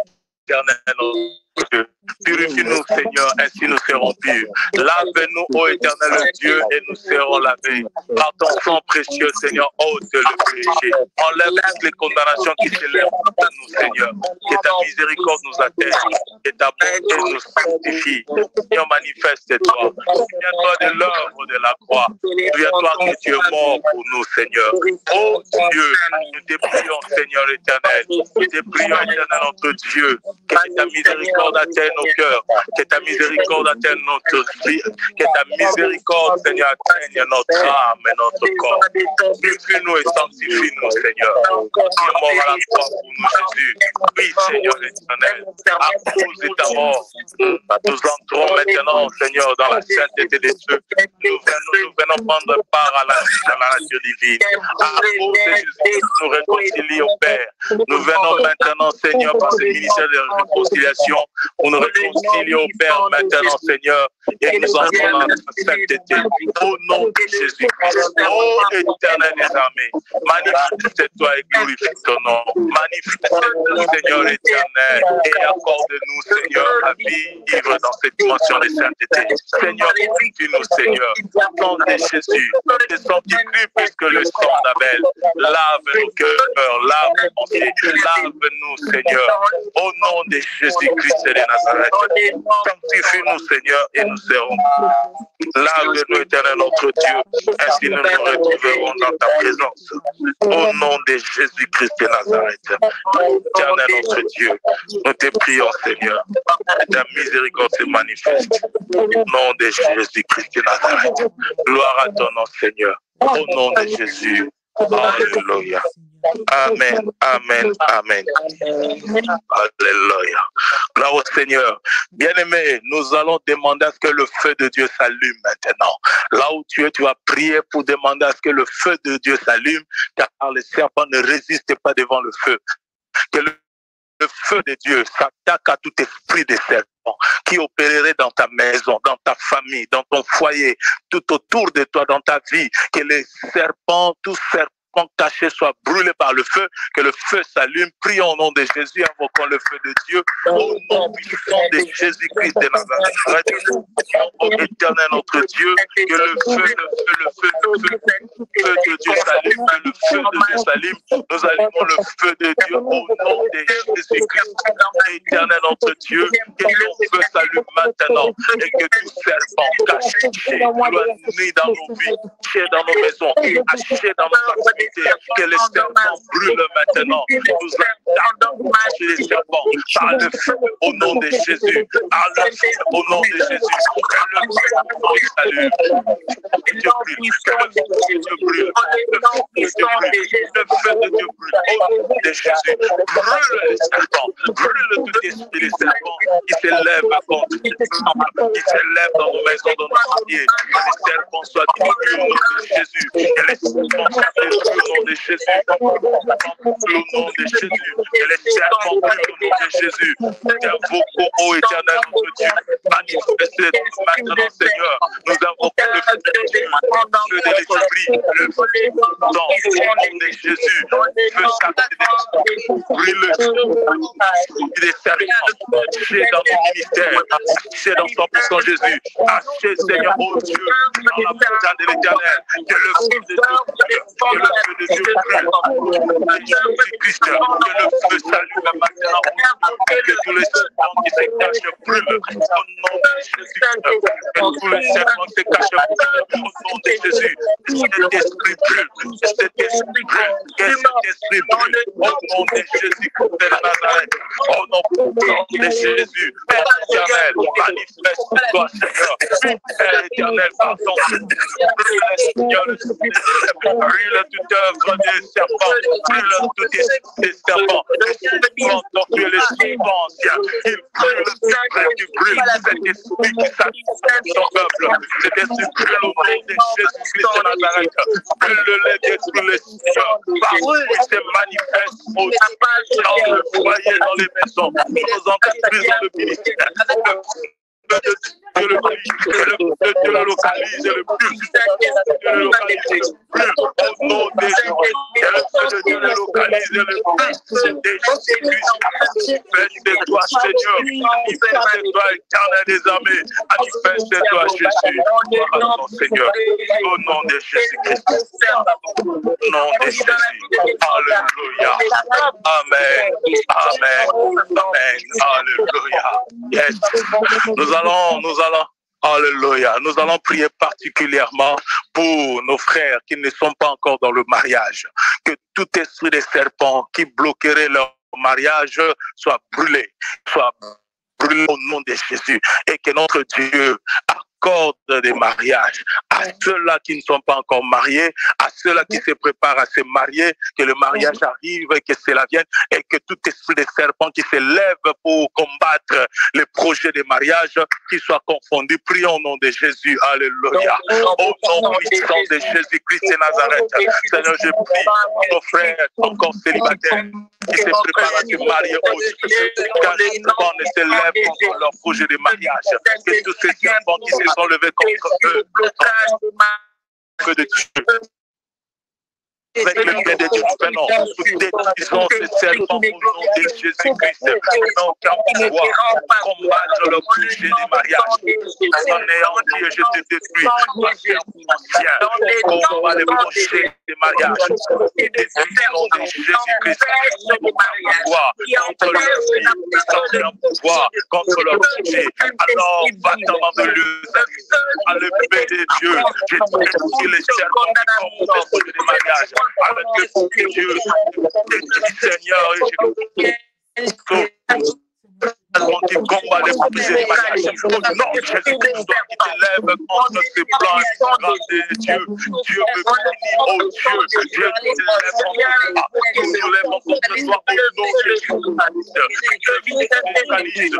éternel. Purifie-nous, Seigneur, ainsi nous serons purs. Lave-nous, ô éternel Dieu, et nous serons lavés. Par ton sang précieux, Seigneur, ôte le péché. Enlève toutes les condamnations qui s'élèvent contre nous, Seigneur. Que ta miséricorde nous atteigne, que ta bonté nous sanctifie. Seigneur, manifeste-toi. Souviens-toi de l'œuvre de la croix. Souviens-toi que tu es mort pour nous, Seigneur. Ô Dieu, nous te prions, Seigneur éternel. Nous te prions, éternel, notre Dieu, que ta miséricorde atteigne nos cœurs, que ta miséricorde atteigne notre vie, que ta miséricorde, Seigneur, atteigne notre âme et notre corps. Purifie-nous et sanctifie-nous, Seigneur. Tu es mort à la croix pour nous, Jésus. Oui, Seigneur éternel, à cause de ta mort, nous entrons maintenant, Seigneur, dans la sainteté des cieux. Nous venons, nous venons prendre part à la, à la nature divine. À cause de Jésus, nous réconcilions au Père. Nous venons maintenant, Seigneur, par ce ministère de réconciliation, pour nous réconcilier au Père maintenant, Seigneur, et nous entrons dans la sainteté. Au nom de Jésus-Christ, ô éternel des armées, manifeste-toi et glorifie ton nom. Manifeste-toi, Seigneur éternel, et accorde-nous, Seigneur, la vie vivre dans cette dimension de sainteté. Seigneur, purifie-nous, Seigneur. Sang de Jésus, le sang qui prie plus que le sang d'Abel. Lave nos cœurs, lave nos pensées, lave-nous, Seigneur. Au nom de Jésus-Christ de Nazareth. Sanctifie-nous, Seigneur, et nous serons. Lave-nous, éternel, notre Dieu, ainsi nous nous retrouverons dans ta présence. Au nom de Jésus-Christ de Nazareth. Éternel, notre Dieu, nous te prions, Seigneur, que ta miséricorde se manifeste. Au nom de Jésus-Christ de Nazareth. Gloire à ton nom, Seigneur. Au nom de Jésus. Alléluia. Amen, amen, amen. Alléluia. Gloire au Seigneur. Bien-aimé, nous allons demander à ce que le feu de Dieu s'allume maintenant. Là où tu es, tu vas prier pour demander à ce que le feu de Dieu s'allume, car le serpent ne résiste pas devant le feu. Que le Le feu de Dieu s'attaque à tout esprit de serpent qui opérerait dans ta maison, dans ta famille, dans ton foyer, tout autour de toi, dans ta vie. Que les serpents, tout serpent caché soit brûlé par le feu, que le feu s'allume. Prions au nom de Jésus, invoquons le feu de Dieu, au nom puissant de Jésus-Christ de Nazareth. Ô éternel notre Dieu, que le feu, le feu, le feu, le feu, le feu de Dieu s'allume, que le feu de Dieu s'allume. Nous allumons le feu de Dieu au nom de Jésus-Christ. Éternel notre Dieu, que ton feu s'allume maintenant et que tout serpent caché, éloigné dans nos vies, caché dans nos maisons, caché dans nos activités, que les serpents brûlent maintenant. Nous attendons les serpents par le feu au nom de Jésus. Par le feu au nom de Jésus. Que le feu s'allume. Que Dieu brûle. Que le feu de Dieu brûle. Le feu de Dieu brûle. Au nom de Jésus. Brûle les serpents. Brûle tout esprit des serpents qui s'élèvent contre les temple, qui s'élèvent dans nos maisons, dans nos foyers. Que les serpents soient diminués au nom de Jésus. Que les serpents soient au nom de Jésus, au nom de Jésus, et les serpents brûlent au nom de Jésus. Invoquons, ô éternel notre Dieu, manifestez-nous maintenant, Seigneur. Nous invoquons le feu de Dieu, le feu de l'esprit, le feu dans au nom de Jésus, feu sacré, brûle des serpents, chez dans nos ministères, chez dans cent pour cent Jésus, chez Seigneur, ô Dieu, dans la montagne de l'éternel, que le feu de Dieu, que le feu de Dieu brûle, Jésus-Christ, que le feu s'allume maintenant, que tous les serpents qui se cachent brûlent, au nom de Jésus, que tous les serpents qui se cachent brûlent, au nom de Jésus, cet esprit brûle, que cet esprit brûle, que cet esprit brûle, au nom de Jésus-Christ de Nazareth, au nom de Jésus, Père éternel, manifeste-toi, Seigneur, Père éternel, pardon, Seigneur, brûle toute œuvre des serpents, brûle tout esprit des serpents, quand tu es le serpent ancien, il brûle, il brûle cet esprit qui s'attaque son peuple, cet esprit brûle au nom de Jésus-Christ de Nazareth, brûle-le, détruis-le, Seigneur, partout il se manifeste au dans le foyer, dans les maisons, dans nos entreprises, dans le ministère, Dieu le Dieu le localise le plus, Dieu le localise le plus, au nom de Jésus, Dieu le localise le plus, de Jésus-Christ, manifeste-toi Seigneur, manifeste-toi éternel des armées, manifeste-toi Jésus, mon Seigneur, au nom de Jésus-Christ, au nom de Jésus, alléluia, amen, amen, amen, alléluia, yes, nous allons, nous allons, alléluia, nous allons prier particulièrement pour nos frères qui ne sont pas encore dans le mariage, que tout esprit de serpent qui bloquerait leur mariage soit brûlé, soit brûlé au nom de Jésus, et que notre Dieu accorde des mariages à ceux-là qui ne sont pas encore mariés, à ceux-là qui se préparent à se marier, que le mariage arrive et que cela vienne, et que tout esprit de serpent qui se lève pour combattre les projets de mariage, qui soit confondu. Prions au nom de Jésus, alléluia. Au nom puissant de Jésus-Christ de Nazareth, Seigneur, je prie nos frères encore célibataires qui se préparent à se marier aujourd'hui, car les serpents ne se lèvent contre leur projet de mariage, que tous ces serpents qui se sont levés contre eux, feu de Dieu. Avec le bien de Dieu, nous venons, nous détruisons ces serpents au nom de Jésus-Christ. Nous n'avons pouvoir combattre le projet des mariages. En ayant dit, je te détruis, ma serpent ancien, combat le projet des mariages. Nous détruisons de Jésus-Christ. Pouvoir contre le projet, sans pouvoir contre le projet. Alors, va-t'en de lieu, à le paix de Dieu. J'ai détruit les serpents qui combattent le projet des mariages. Avec le feu de Dieu, Seigneur, et je qui combat les projets de mariage. Au nom de Jésus-Christ, toi qui te lèves contre ces plans de Dieu, Dieu me bénit, oh Dieu, Dieu qui te lève contre toi. Nous nous lèvons contre toi au nom de Jésus-Christ. Dieu focalise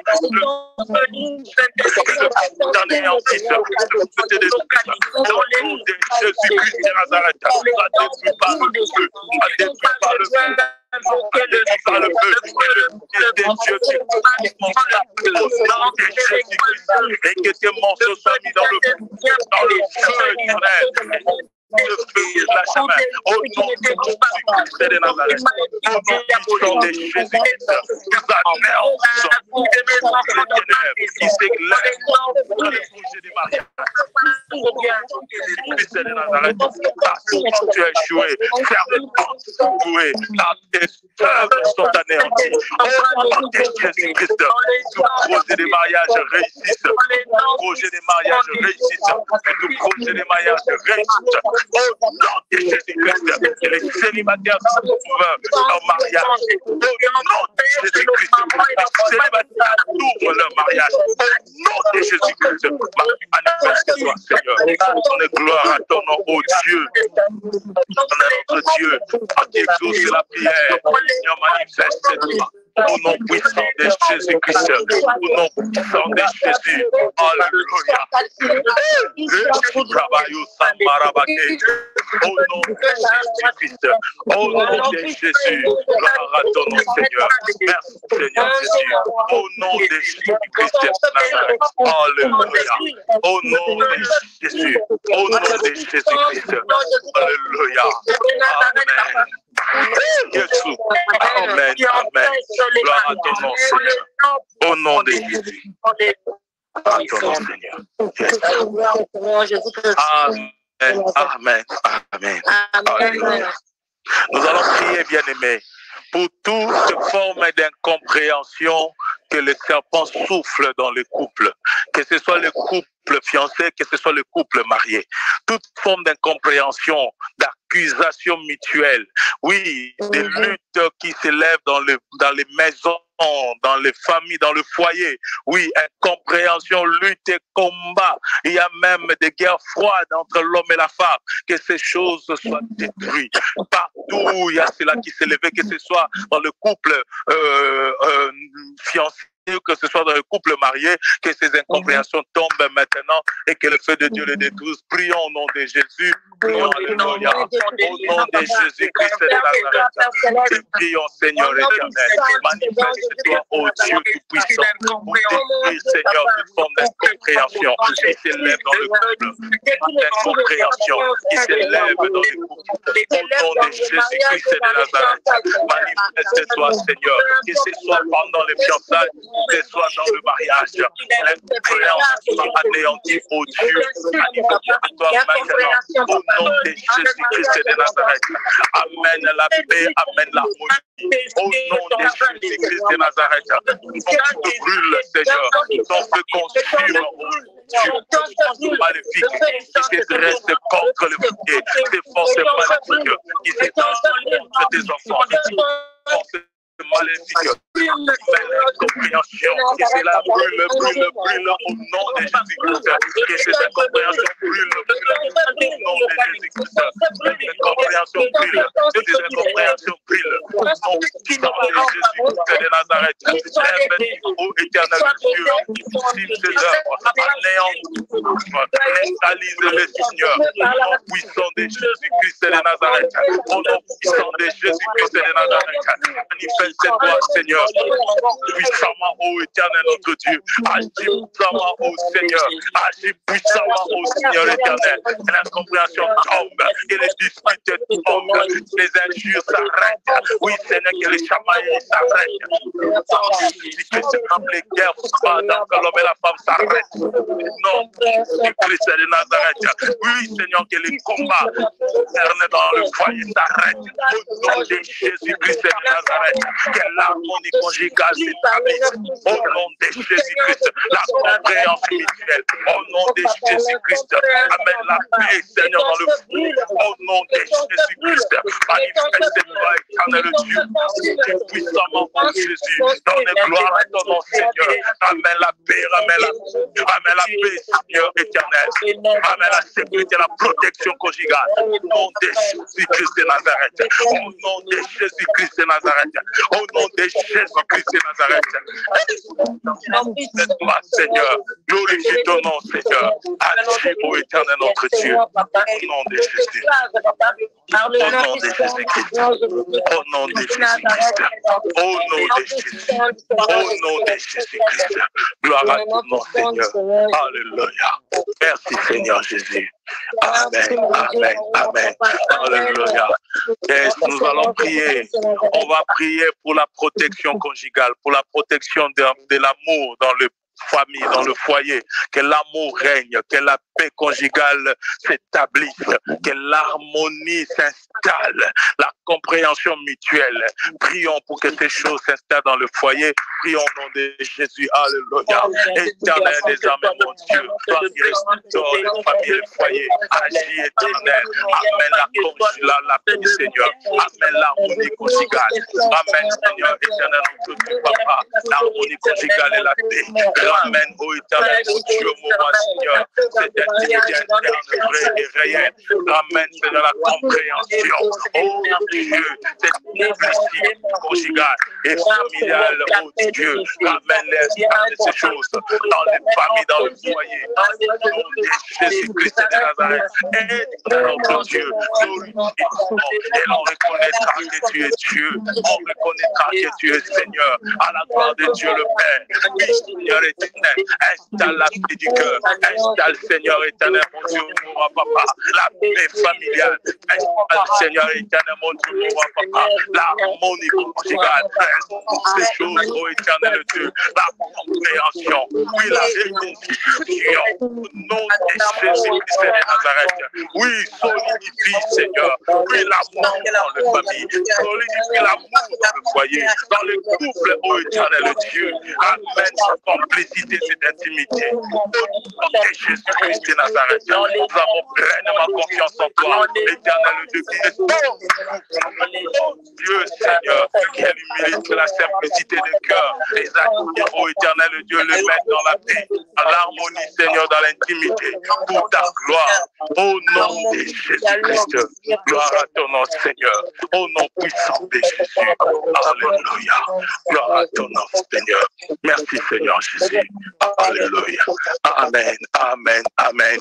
le d'anéantisse, le feu de détruire. Au nom de Jésus-Christ de Nazareth, sois détruit par le feu, sois détruit par le feu. Par le feu de Dieu, et que tes morceaux soient mis dans le dans le feu éternel. Le feu de la chemin, au nom de Jésus-Christ de Nazareth, au nom de Jésus-Christ, nous annonçons les ténèbres qui s'éclairent dans le projet du mariage. Christ de Nazareth, parce que tu as échoué, serpent, doué, tes œuvres sont anéanties. Au nom de Jésus-Christ, tout projet de mariage réussisse, tout projet de mariage réussisse, tout projet de mariage réussisse. Au nom de Jésus-Christ, que les célibataires trouvent leur mariage. Au nom de Jésus-Christ, les célibataires trouvent leur mariage. Au nom de Jésus-Christ, manifeste-toi, Seigneur. On est gloire à ton nom, ô Dieu. On est notre Dieu, qui exauce la prière. Seigneur, manifeste-toi. Au nom puissant de Jésus-Christ, au nom puissant de Jésus, alléluia. Au nom de Jésus-Christ, au nom de Jésus, gloire à ton nom, Seigneur. Merci, Seigneur Jésus. Au nom de Jésus-Christ, alléluia. Au nom de Jésus, au nom de Jésus-Christ, alléluia. Amen. Jésus, amen, amen. Gloire à ton nom, Seigneur. Au nom de Jésus. À ton nom, Seigneur. Amen, amen, amen. Alléluia. Nous allons prier, bien-aimés, pour toute forme d'incompréhension que le serpent souffle dans les couples, que ce soit le couple fiancé, que ce soit le couple marié. Toute forme d'incompréhension, d'accusation mutuelle, oui, des luttes qui s'élèvent dans, le, dans les maisons, dans les familles, dans le foyer. Oui, incompréhension, lutte et combat. Il y a même des guerres froides entre l'homme et la femme. Que ces choses soient détruites. Partout, il y a cela qui s'est levé, que ce soit dans le couple euh, euh, fiancé, que ce soit dans le couple marié, que ces incompréhensions tombent maintenant et que le feu de Dieu les détruise. Prions au nom de Jésus. Prions, alléluia. Au nom de Jésus-Christ de Nazareth. Prions, Seigneur éternel. Manifeste-toi, ô Dieu tout-puissant, pour détruire, Seigneur, toute forme d'incompréhension qui s'élève dans le couple. D'incompréhension qui s'élève dans le couple. Au nom de Jésus-Christ de Nazareth. Manifeste-toi, Seigneur. Que ce soit pendant les fiançailles, que ce soit dans le mariage, l'incompréhension soit anéantie, ô Dieu. Manifeste-toi maintenant au nom de Jésus-Christ de Nazareth. Amène la paix, amène l'harmonie. Au nom de Jésus-Christ de Nazareth. Ton feu brûle, Seigneur. Ton feu consume, ô Dieu. Tout maléfique qui se dresse contre le foyer. Ces forces maléfiques qui se dressent contre tes enfants. Forces maléfique, incompréhension, que cela brûle, brûle, brûle au nom de Jésus-Christ, que cette incompréhension brûle, brûle au nom de Jésus-Christ, l'incompréhension brûle, toutes les incompréhensions brûlent au nom de Jésus-Christ de Nazareth. Lève, ô éternel Dieu, cible ses œuvres, anéantis, neutralise-les, Seigneur, au nom puissant de Jésus-Christ de Nazareth, au nom puissant de Jésus-Christ de Nazareth, manifeste-toi, Seigneur, puissamment, ô éternel notre Dieu, agis puissamment, ô Seigneur, agis puissamment, ô Seigneur éternel, que l'incompréhension tombe, que les disputes tombent, les injures s'arrêtent, oui Seigneur, que les chamailles s'arrêtent, que les guerres froides entre l'homme et la femme s'arrêtent, non, du Christ de Nazareth, oui Seigneur, que les combats éternels dans le foyer s'arrêtent, au nom de Jésus-Christ de Nazareth, que l'harmonie conjugale s'établisse, au nom de Jésus-Christ, la compréhension mutuelle, au nom de Jésus-Christ, amène la paix, Seigneur, dans le foyer, au nom de Jésus-Christ, manifeste-toi, éternel Dieu, puissamment, ô Jésus, donne gloire à ton nom, Seigneur, amène la paix, amène la, amène la paix, Seigneur éternel, amène la sécurité, la protection conjugale, au nom de Jésus-Christ de Nazareth, au nom de Jésus-Christ de Nazareth, au nom de Jésus-Christ de Nazareth. Toi, Seigneur, glorifie ton nom, Seigneur. Agis, ô éternel notre Dieu, au nom de Jésus. Au nom de Jésus-Christ. Au nom de Jésus-Christ. Au nom de Jésus. Au nom de Jésus-Christ. Gloire à ton nom, Seigneur. Alléluia. Merci, Seigneur Jésus. Amen, amen, amen. Alléluia. Et nous allons prier. On va prier pour la protection conjugale, pour la protection de, de l'amour dans le famille, dans le foyer, que l'amour règne, que la paix conjugale s'établisse, que l'harmonie s'installe, la compréhension mutuelle. Prions pour que ces choses s'installent dans le foyer. Prions au nom de Jésus. Alléluia. Éternel des âmes, mon Dieu, toi qui restaures les familles et les foyers, agis éternel. Amène la conjugale, la paix, Seigneur. Amène l'harmonie conjugale. Amène, Seigneur, éternel, notre Dieu, Papa, l'harmonie conjugale et la paix. Ramène, ô éternel, ô Dieu, moment, Seigneur, cette intimité interne vraie et réelle. Ramène, Seigneur, la compréhension. Oh Dieu, cette complicité conjugale et familiale, oh Dieu, ramène-les de ces choses dans les familles, dans le foyer. Au nom de Jésus-Christ de Nazareth. Et notre Dieu, glorifions et l'on reconnaîtra que tu es Dieu. On reconnaîtra que tu es Seigneur, à la gloire de Dieu le Père. Oui, Seigneur éternel, installe la paix du cœur, installe, Seigneur éternel, mon Dieu, mon roi papa, la paix familiale, installe, Seigneur éternel, mon Dieu, mon roi papa, l'harmonie conjugale, ces choses, ô éternel Dieu, la compréhension, oui, la réconciliation, au nom de Jésus-Christ de Nazareth, oui, solidifie, Seigneur, oui, l'amour dans le famille, solidifie l'amour dans le foyer, dans le couple, ô éternel Dieu, amène cette complicité, cette intimité, au nom de Jésus-Christ de Nazareth, nous avons pleinement confiance en toi, éternel Dieu, qui est ton Dieu, Seigneur, qui est l'humilité, la simplicité de cœur, les actes, ô éternel Dieu, le mettre dans la paix, dans l'harmonie, Seigneur, dans l'intimité, pour ta gloire, au nom de Jésus-Christ, gloire à ton nom, Seigneur, au nom puissant de Jésus, alléluia, gloire à ton nom, Seigneur, merci Seigneur Jésus, alléluia, amen, amen, amen.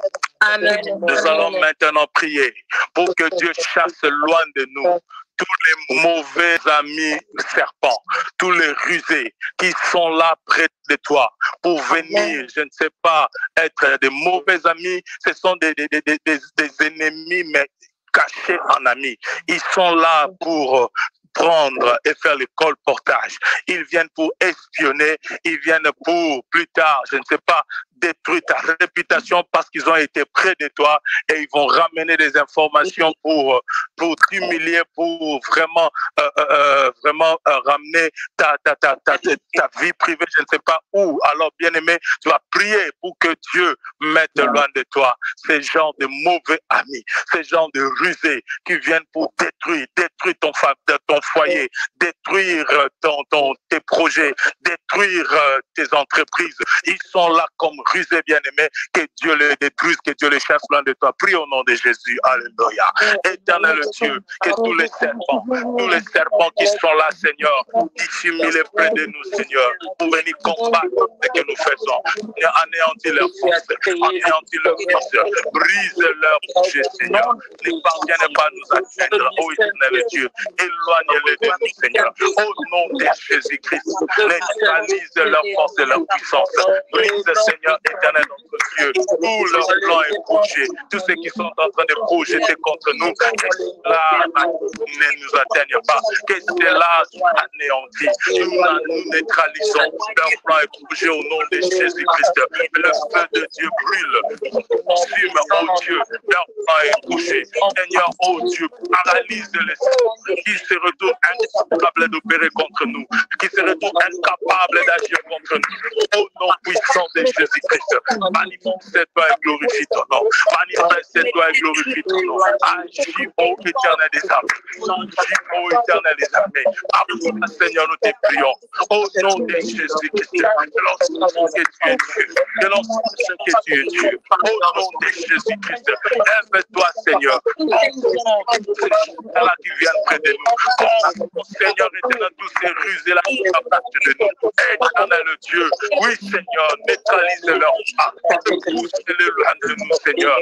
Amen. Nous allons maintenant prier pour que Dieu chasse loin de nous tous les mauvais amis serpents, tous les rusés qui sont là près de toi pour venir, je ne sais pas, être des mauvais amis. Ce sont des, des, des, des, des ennemis, mais cachés en amis. Ils sont là pour prendre et faire le colportage. Ils viennent pour espionner, ils viennent pour, plus tard, je ne sais pas, détruire ta réputation parce qu'ils ont été près de toi et ils vont ramener des informations pour, pour t'humilier, pour vraiment, euh, euh, vraiment euh, ramener ta, ta, ta, ta, ta vie privée, je ne sais pas où. Alors, bien-aimé, tu vas prier pour que Dieu mette loin de toi ces gens de mauvais amis, ces gens de rusés qui viennent pour détruire, détruire ton, ton foyer, détruire ton, ton, tes projets, détruire euh, tes entreprises. Ils sont là comme rusés, bien-aimés, que Dieu les détruise, que Dieu les chasse loin de toi. Prie au nom de Jésus. Alléluia. Éternel Dieu, que tous les serpents, tous les serpents qui sont là, Seigneur, dissimulés près de nous, Seigneur, pour venir combattre ce que nous faisons, anéantir leur force, anéantir leur force, brise leur projet, Seigneur. Ne parviennent pas à nous atteindre, ô éternel Dieu. Éloigne-les de nous, Seigneur. Au nom de Jésus-Christ, neutralise leur force et leur puissance. Brise, Seigneur éternel, notre Dieu, tous leurs plans et projets, tous ceux qui sont en train de projeter contre nous, que cela ne nous atteigne pas, que cela soit anéanti. Nous, nous neutralisons leurs plans et projets au nom de Jésus-Christ. Le feu de Dieu brûle, consume, oh Dieu, leurs plans et projets. Seigneur, oh Dieu, paralyse les qui se retournent incapables d'opérer contre nous, qui se retournent incapables d'agir contre nous. Au nom puissant de Jésus-Christ, manifeste-toi et glorifie ton nom. Manifeste-toi et glorifie ton nom. Agis, ô éternel des armées. Agis, ô éternel des armées. Après, Seigneur, nous te prions. Au nom de Jésus-Christ, de l'ensemble que tu es Dieu. De l'ensemble que tu es Dieu. Au nom de Jésus-Christ, lève-toi, Seigneur. Prends tous ces gens-là qui viennent près de nous. Prends, Seigneur, éternel, tous ces ruses et la de nous. Éternel Dieu, oui, Seigneur, neutralise leur pas. Pousse-les loin de nous, Seigneur.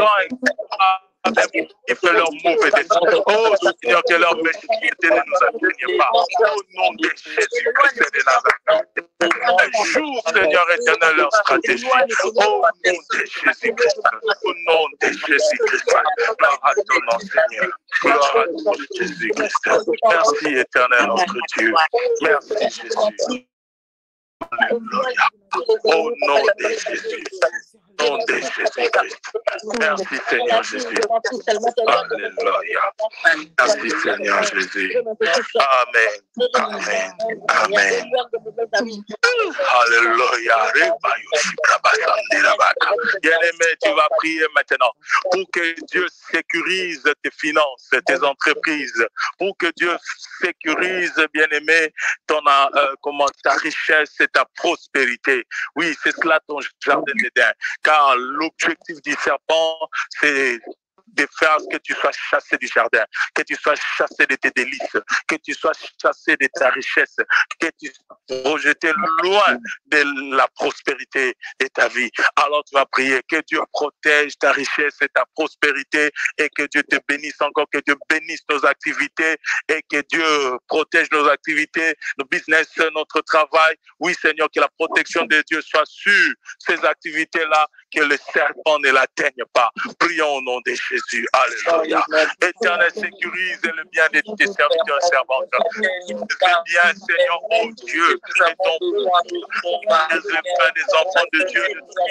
Rends qui fait leur mauvais destin. Oh Seigneur, que leur méchanceté ne nous atteigne pas. Au nom de Jésus-Christ de Nazareth. Joue, Seigneur éternel, leur stratégie. Au nom de Jésus-Christ. Au nom de Jésus-Christ. Gloire à ton nom, Seigneur. Gloire à ton nom, Jésus-Christ. Merci, éternel, notre Dieu. Merci, Jésus. Alléluia. Au nom de Jésus. Au nom de Jésus-Christ. Merci Seigneur Jésus. Alléluia. Merci Seigneur Jésus. Amen. Amen. Amen. Alléluia. Bien-aimé, tu vas prier maintenant pour que Dieu sécurise tes finances, tes entreprises, pour que Dieu sécurise, bien-aimé, ton euh, comment, ta richesse et ta prospérité. Oui, c'est cela ton jardin d'Éden. Car l'objectif du serpent, c'est de faire à ce que tu sois chassé du jardin, que tu sois chassé de tes délices, que tu sois chassé de ta richesse, que tu sois rejeté loin de la prospérité de ta vie. Alors tu vas prier que Dieu protège ta richesse et ta prospérité et que Dieu te bénisse encore, que Dieu bénisse nos activités et que Dieu protège nos activités, nos business, notre travail. Oui, Seigneur, que la protection de Dieu soit sur ces activités-là, que le serpent ne l'atteigne pas. Prions au nom de Jésus. Alléluia. Éternel, sécurise le bien de tes serviteurs et servantes. Le bien, Seigneur, oh Dieu, et ton les des enfants de Dieu,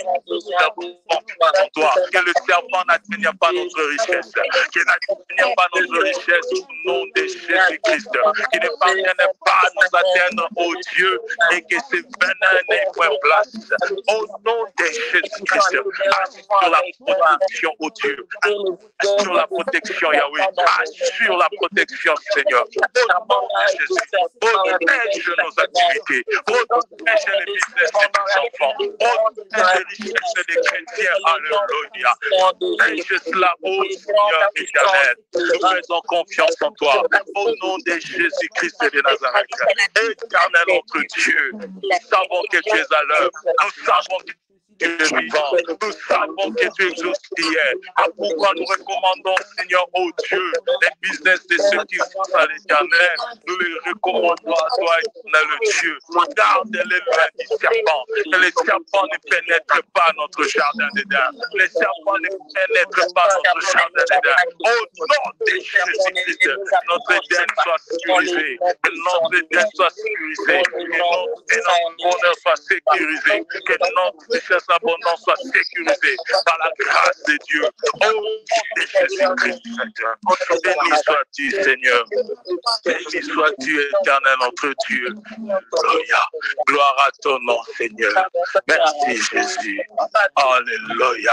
en toi. Que le serpent n'atteigne pas notre richesse, qu'il n'atteigne pas notre richesse au nom de Jésus-Christ, qu'il ne parvienne pas à nous atteindre, oh Dieu, et que ces venin n'aient point place. Au nom de Jésus-Christ, assure la protection, oh Dieu, assure la protection, Yahweh, assure la protection, Seigneur. Au nom de Jésus, protège nos activités, protège les business de nos enfants, protège les richesses des chrétiens, alléluia. Protège cela, oh Seigneur éternel. Nous faisons confiance en toi, au nom de Jésus-Christ de Nazareth. Éternel notre Dieu, nous savons que tu es à l'œuvre, nous savons que tu es vivant, nous savons que tu exauces hier. Pourquoi nous recommandons, Seigneur, oh Dieu, les business de ceux qui sont à l'éternel, nous les recommandons à toi, éternel Dieu. Garde-les loin du serpent, que les serpents ne pénètrent pas notre jardin d'Éden, les serpents ne pénètrent pas notre jardin d'Éden. Au nom de Jésus-Christ, notre Éden soit sécurisé, que notre Éden soit sécurisé, que notre bonheur soit sécurisé, que notre richesse abondance soit sécurisée par la grâce de Dieu. Au nom de Jésus-Christ, béni sois-tu, Seigneur. Béni sois-tu, éternel notre Dieu. Alléluia. Gloire à ton nom, Seigneur. Merci, Jésus. Alléluia.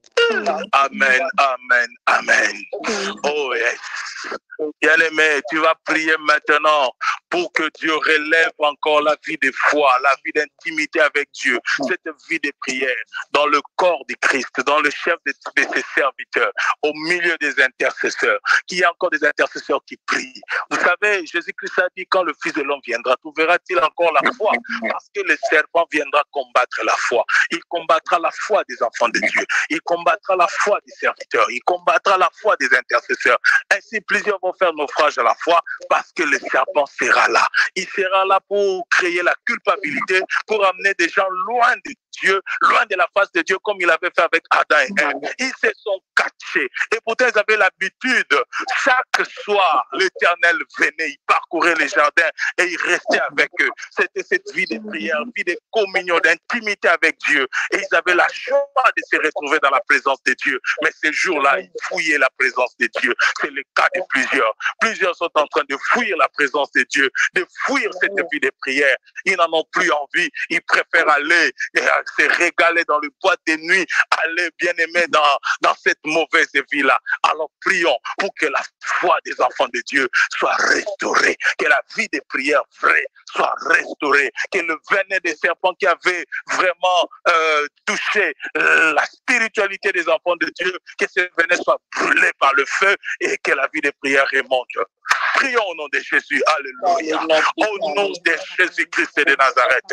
Amen, amen, amen. Oh yes. Bien-aimé, tu vas prier maintenant pour que Dieu relève encore la vie de foi, la vie d'intimité avec Dieu, cette vie de prière dans le corps du Christ, dans le chef de, de ses serviteurs, au milieu des intercesseurs, qu'il y a encore des intercesseurs qui prient. Vous savez, Jésus-Christ a dit, quand le Fils de l'homme viendra, trouveras-t-il encore la foi? Parce que le serpent viendra combattre la foi. Il combattra la foi des enfants de Dieu. Il combattra la foi des serviteurs. Il combattra la foi des intercesseurs. Ainsi, plusieurs vont faire naufrage à la foi parce que le serpent sera là. Il sera là pour créer la culpabilité, pour amener des gens loin de Dieu, loin de la face de Dieu, comme il avait fait avec Adam et Ève. Ils se sont cachés. Et pourtant, ils avaient l'habitude, chaque soir, l'Éternel venait, il parcourait les jardins et il restait avec eux. C'était cette vie de prière, vie de communion, d'intimité avec Dieu. Et ils avaient la joie de se retrouver dans la présence de Dieu. Mais ces jours-là, ils fouillaient la présence de Dieu. C'est le cas de plusieurs. Plusieurs sont en train de fuir la présence de Dieu, de fuir cette vie de prière. Ils n'en ont plus envie. Ils préfèrent aller et se régaler dans le boîte de nuit, aller bien aimé dans, dans cette mauvaise vie-là. Alors prions pour que la foi des enfants de Dieu soit restaurée, que la vie de prière vraie soit restaurée, que le venin des serpents qui avait vraiment euh, touché euh, la spiritualité des enfants de Dieu, que ce venin soit brûlé par le feu et que la vie de prière remonte. Prions au nom de Jésus, alléluia. Au nom de Jésus-Christ de Nazareth,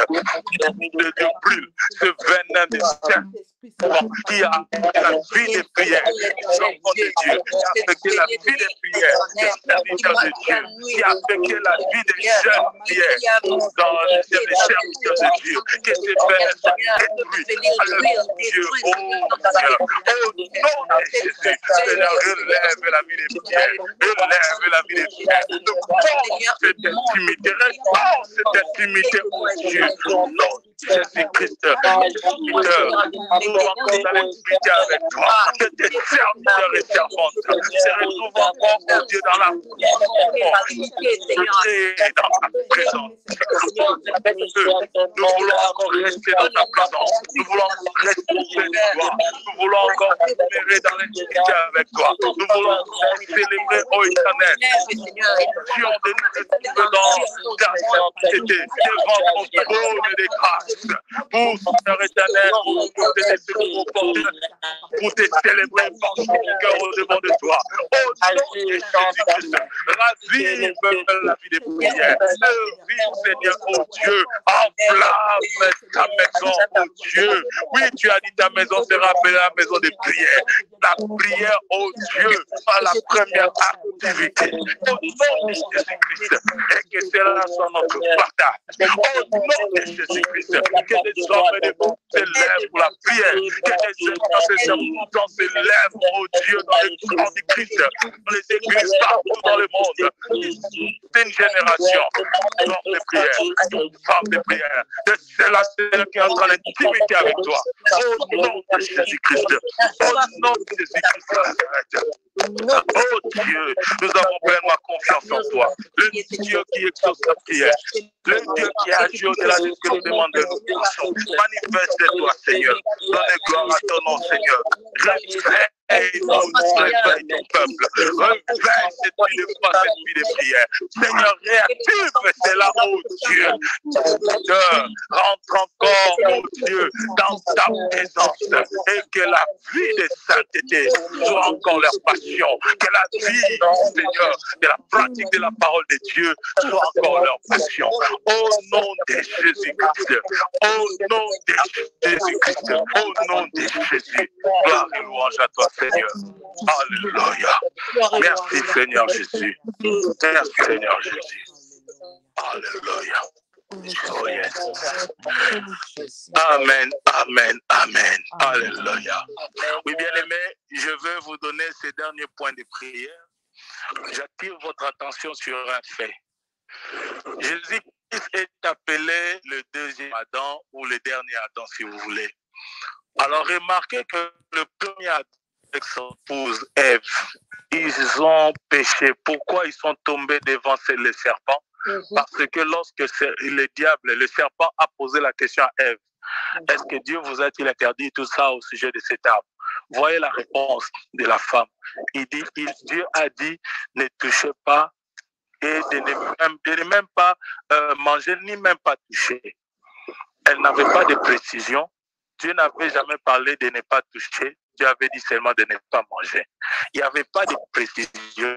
de Dieu brûle ce venin de serpent qui a la vie de prière, l'enfant de Dieu, qui a affecté la vie de prière, des serviteurs de Dieu, qui a affecté la vie des jeunes prières dans les serviteurs de Dieu, que ce venin soit détruit. Alléluia, Dieu, oh Dieu, au nom de Jésus, Seigneur, relève la vie de prière, relève la vie de prière. Restaure cette intimité, restaure cette intimité, oh Dieu, au nom de Jésus-Christ, serviteur, nous encore dans l'intimité avec toi, que tes serviteurs et servantes se retrouvent encore, oh Dieu, dans la et dans ta présence. Nous voulons encore rester dans ta présence, nous voulons rester auprès de toi, nous voulons encore demeurer dans l'intimité avec toi, nous voulons encore célébrer, oh éternel, de nous retrouver dans ta sainteté, devant ton trône de grâce, grâce pour, Seigneur éternel, pour te laisser nous reporter, pour te célébrer par mon cœur au devant de toi. Au nom de Jésus-Christ, ravive la vie des prières. Vive, Seigneur, oh Dieu, enflamme ta maison, oh Dieu. Oui, tu as dit ta maison sera appelée la maison de prière. La prière, oh Dieu, à la première activité. Au nom de Jésus-Christ, et que cela soit notre partage. Au nom de Jésus-Christ, que des hommes et des femmes se lèvent pour la prière, que des gens se lèvent, oh Dieu, dans le corps du Christ, dans les églises partout dans le monde. C'est une génération d'hommes de prière, de femmes de prière, de celle-là qui est en train d'intimité avec toi. Au nom de Jésus-Christ, au nom de Jésus-Christ. Oh Dieu, nous avons pleinement confiance en toi. Le Dieu qui exauce la prière. Le Dieu qui agit au-delà de ce que nous demandons. Manifeste-toi, Seigneur. Donne gloire à ton nom, Seigneur. Réveille-nous, réveille ton peuple. Réveille cette vie de foi, cette vie de prière. Seigneur, réactive cela, oh Dieu. Seigneur, rentre encore, oh Dieu, dans ta présence. Et que la vie de sainteté soit encore leur passion. Que la vie, Seigneur, de la pratique de la parole de Dieu soit encore leur passion. Au nom de Jésus-Christ. Au nom de Jésus-Christ. Au nom de Jésus. Gloire et louange à toi, Seigneur. Alléluia. Merci, Seigneur Jésus. Merci, Seigneur Jésus. Alléluia. Oh yes. Amen, amen, amen. Alléluia. Oui, bien-aimés, je veux vous donner ces derniers points de prière. J'attire votre attention sur un fait. Jésus-Christ est appelé le deuxième Adam ou le dernier Adam, si vous voulez. Alors, remarquez que le premier Adam avec son épouse Ève, ils ont péché. Pourquoi ils sont tombés devant le serpent? Mm-hmm. Parce que lorsque le diable, le serpent a posé la question à Ève, mm-hmm. Est-ce que Dieu vous a-t-il interdit tout ça au sujet de cet arbre? Voyez la réponse de la femme. Il dit, il, Dieu a dit, ne touchez pas et de ne même, de ne même pas euh, manger, ni même pas toucher. Elle n'avait pas de précision. Dieu n'avait jamais parlé de ne pas toucher. Dieu avait dit seulement de ne pas manger. Il n'y avait pas de précision.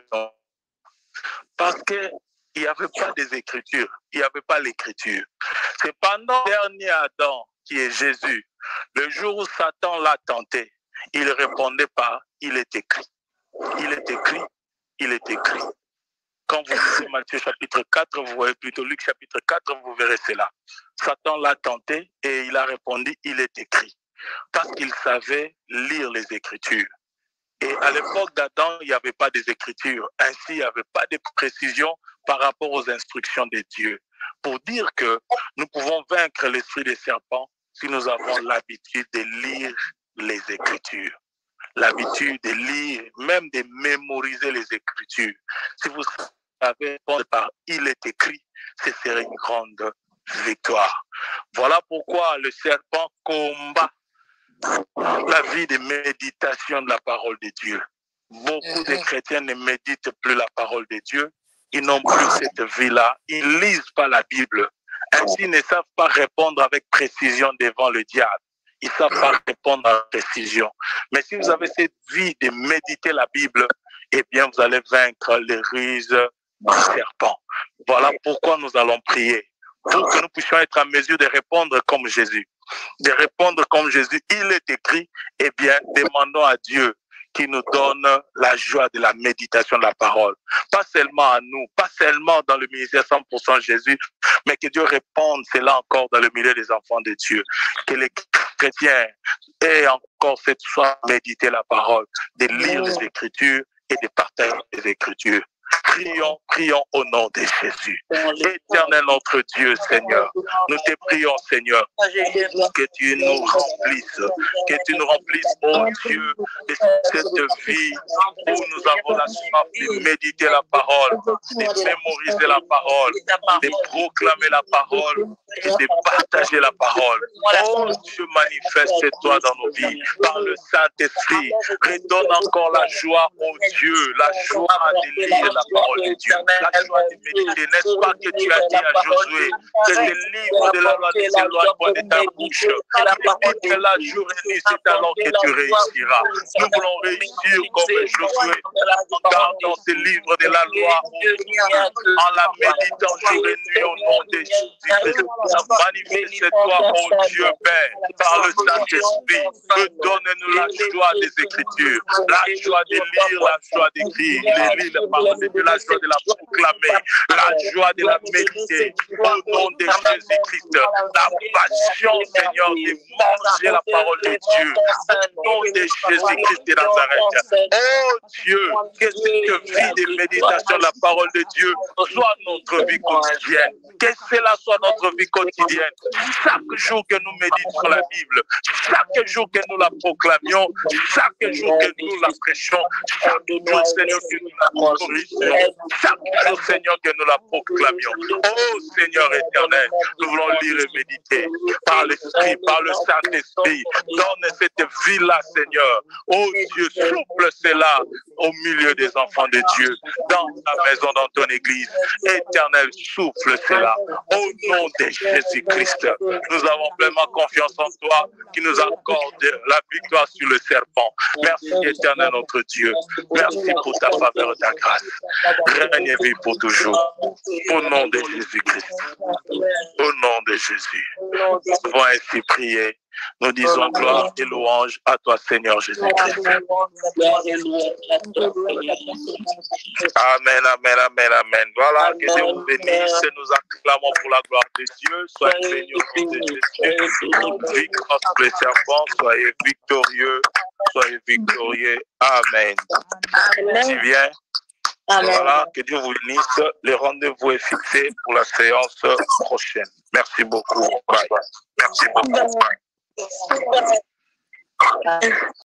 Parce qu'il n'y avait pas des écritures. Il n'y avait pas l'écriture. C'est pendant le dernier Adam, qui est Jésus, le jour où Satan l'a tenté, il répondait pas, il est écrit. Il est écrit, il est écrit. Quand vous lisez Matthieu chapitre quatre, vous voyez plutôt Luc chapitre quatre, vous verrez cela. Satan l'a tenté et il a répondu, il est écrit. Parce qu'il savait lire les Écritures. Et à l'époque d'Adam, il n'y avait pas des Écritures. Ainsi, il n'y avait pas de précision par rapport aux instructions de Dieu. Pour dire que nous pouvons vaincre l'esprit des serpents si nous avons l'habitude de lire les Écritures. L'habitude de lire, même de mémoriser les Écritures. Si vous savez par il est écrit, ce serait une grande victoire. Voilà pourquoi le serpent combat la vie de méditation de la parole de Dieu. Beaucoup de chrétiens ne méditent plus la parole de Dieu. Ils n'ont plus cette vie-là. Ils ne lisent pas la Bible. Ainsi, ils ne savent pas répondre avec précision devant le diable. Ils ne savent pas répondre avec précision. Mais si vous avez cette vie de méditer la Bible, eh bien, vous allez vaincre les ruses du serpent. Voilà pourquoi nous allons prier. Pour que nous puissions être en mesure de répondre comme Jésus. De répondre comme Jésus, il est écrit, eh bien, demandons à Dieu qui nous donne la joie de la méditation de la parole. Pas seulement à nous, pas seulement dans le ministère cent pour cent Jésus, mais que Dieu réponde cela encore dans le milieu des enfants de Dieu. Que les chrétiens aient encore cette soif de méditer la parole, de lire les Écritures et de partager les Écritures. Prions, prions au nom de Jésus. Éternel notre Dieu, Seigneur, nous te prions, Seigneur, que tu nous remplisses, que tu nous remplisses, oh Dieu, de cette vie où nous avons la soif de méditer la parole, de mémoriser la parole, de proclamer la parole et de partager la parole. Oh Dieu, manifeste-toi dans nos vies par le Saint-Esprit. Redonne encore la joie, oh Dieu, la joie de lire la parole de Dieu, la joie de méditer. N'est-ce pas que tu as dit à Josué que ce livre de la loi ne s'éloigne pas de ta bouche? Médite la jour et nuit, c'est alors que tu réussiras. Nous voulons réussir comme Josué en gardant ce livre de la loi, en la méditant jour et nuit au nom de Jésus. Manifeste-toi, oh Dieu Père, par le Saint-Esprit. Donne-nous la joie des Écritures, la joie de lire, la joie d'écrire, de lire la parole de Dieu, la joie de la proclamer, la joie de la méditer. Au nom de Jésus-Christ, la passion, Seigneur, de manger la parole de Dieu. Au nom de Jésus-Christ de Nazareth. Oh Dieu, que cette vie de méditation de la parole de Dieu soit notre vie quotidienne. Que cela soit notre vie quotidienne. Chaque jour que nous méditons la Bible, chaque jour que nous la proclamions, chaque jour que nous la prêchons, chaque jour, Seigneur, que nous la corrigions, chaque jour, Seigneur, que nous la proclamions. Oh Seigneur éternel, nous voulons lire et méditer par l'Esprit, par le Saint-Esprit. Donne cette vie-là, Seigneur. Oh Dieu, souffle cela au milieu des enfants de Dieu, dans ta maison, dans ton église. Éternel, souffle cela. Au nom de Jésus-Christ, nous avons pleinement confiance en toi qui nous accorde la victoire sur le serpent. Merci éternel notre Dieu. Merci pour ta faveur et ta grâce. Règne et vie pour toujours. Au nom de Jésus-Christ. Au nom de Jésus. Nous pouvons ainsi prier. Nous disons gloire et louange à toi, Seigneur Jésus-Christ. Amen, amen, amen, amen. Voilà, que Dieu vous bénisse. Nous acclamons pour la gloire de Dieu. Soyez bénis au nom de Jésus. Victoire sur les serpents. Soyez victorieux. Soyez victorieux. Amen. Si bien. Voilà, que Dieu vous bénisse. Le rendez-vous est fixé pour la séance prochaine. Merci beaucoup. Bye. Merci beaucoup. Bye.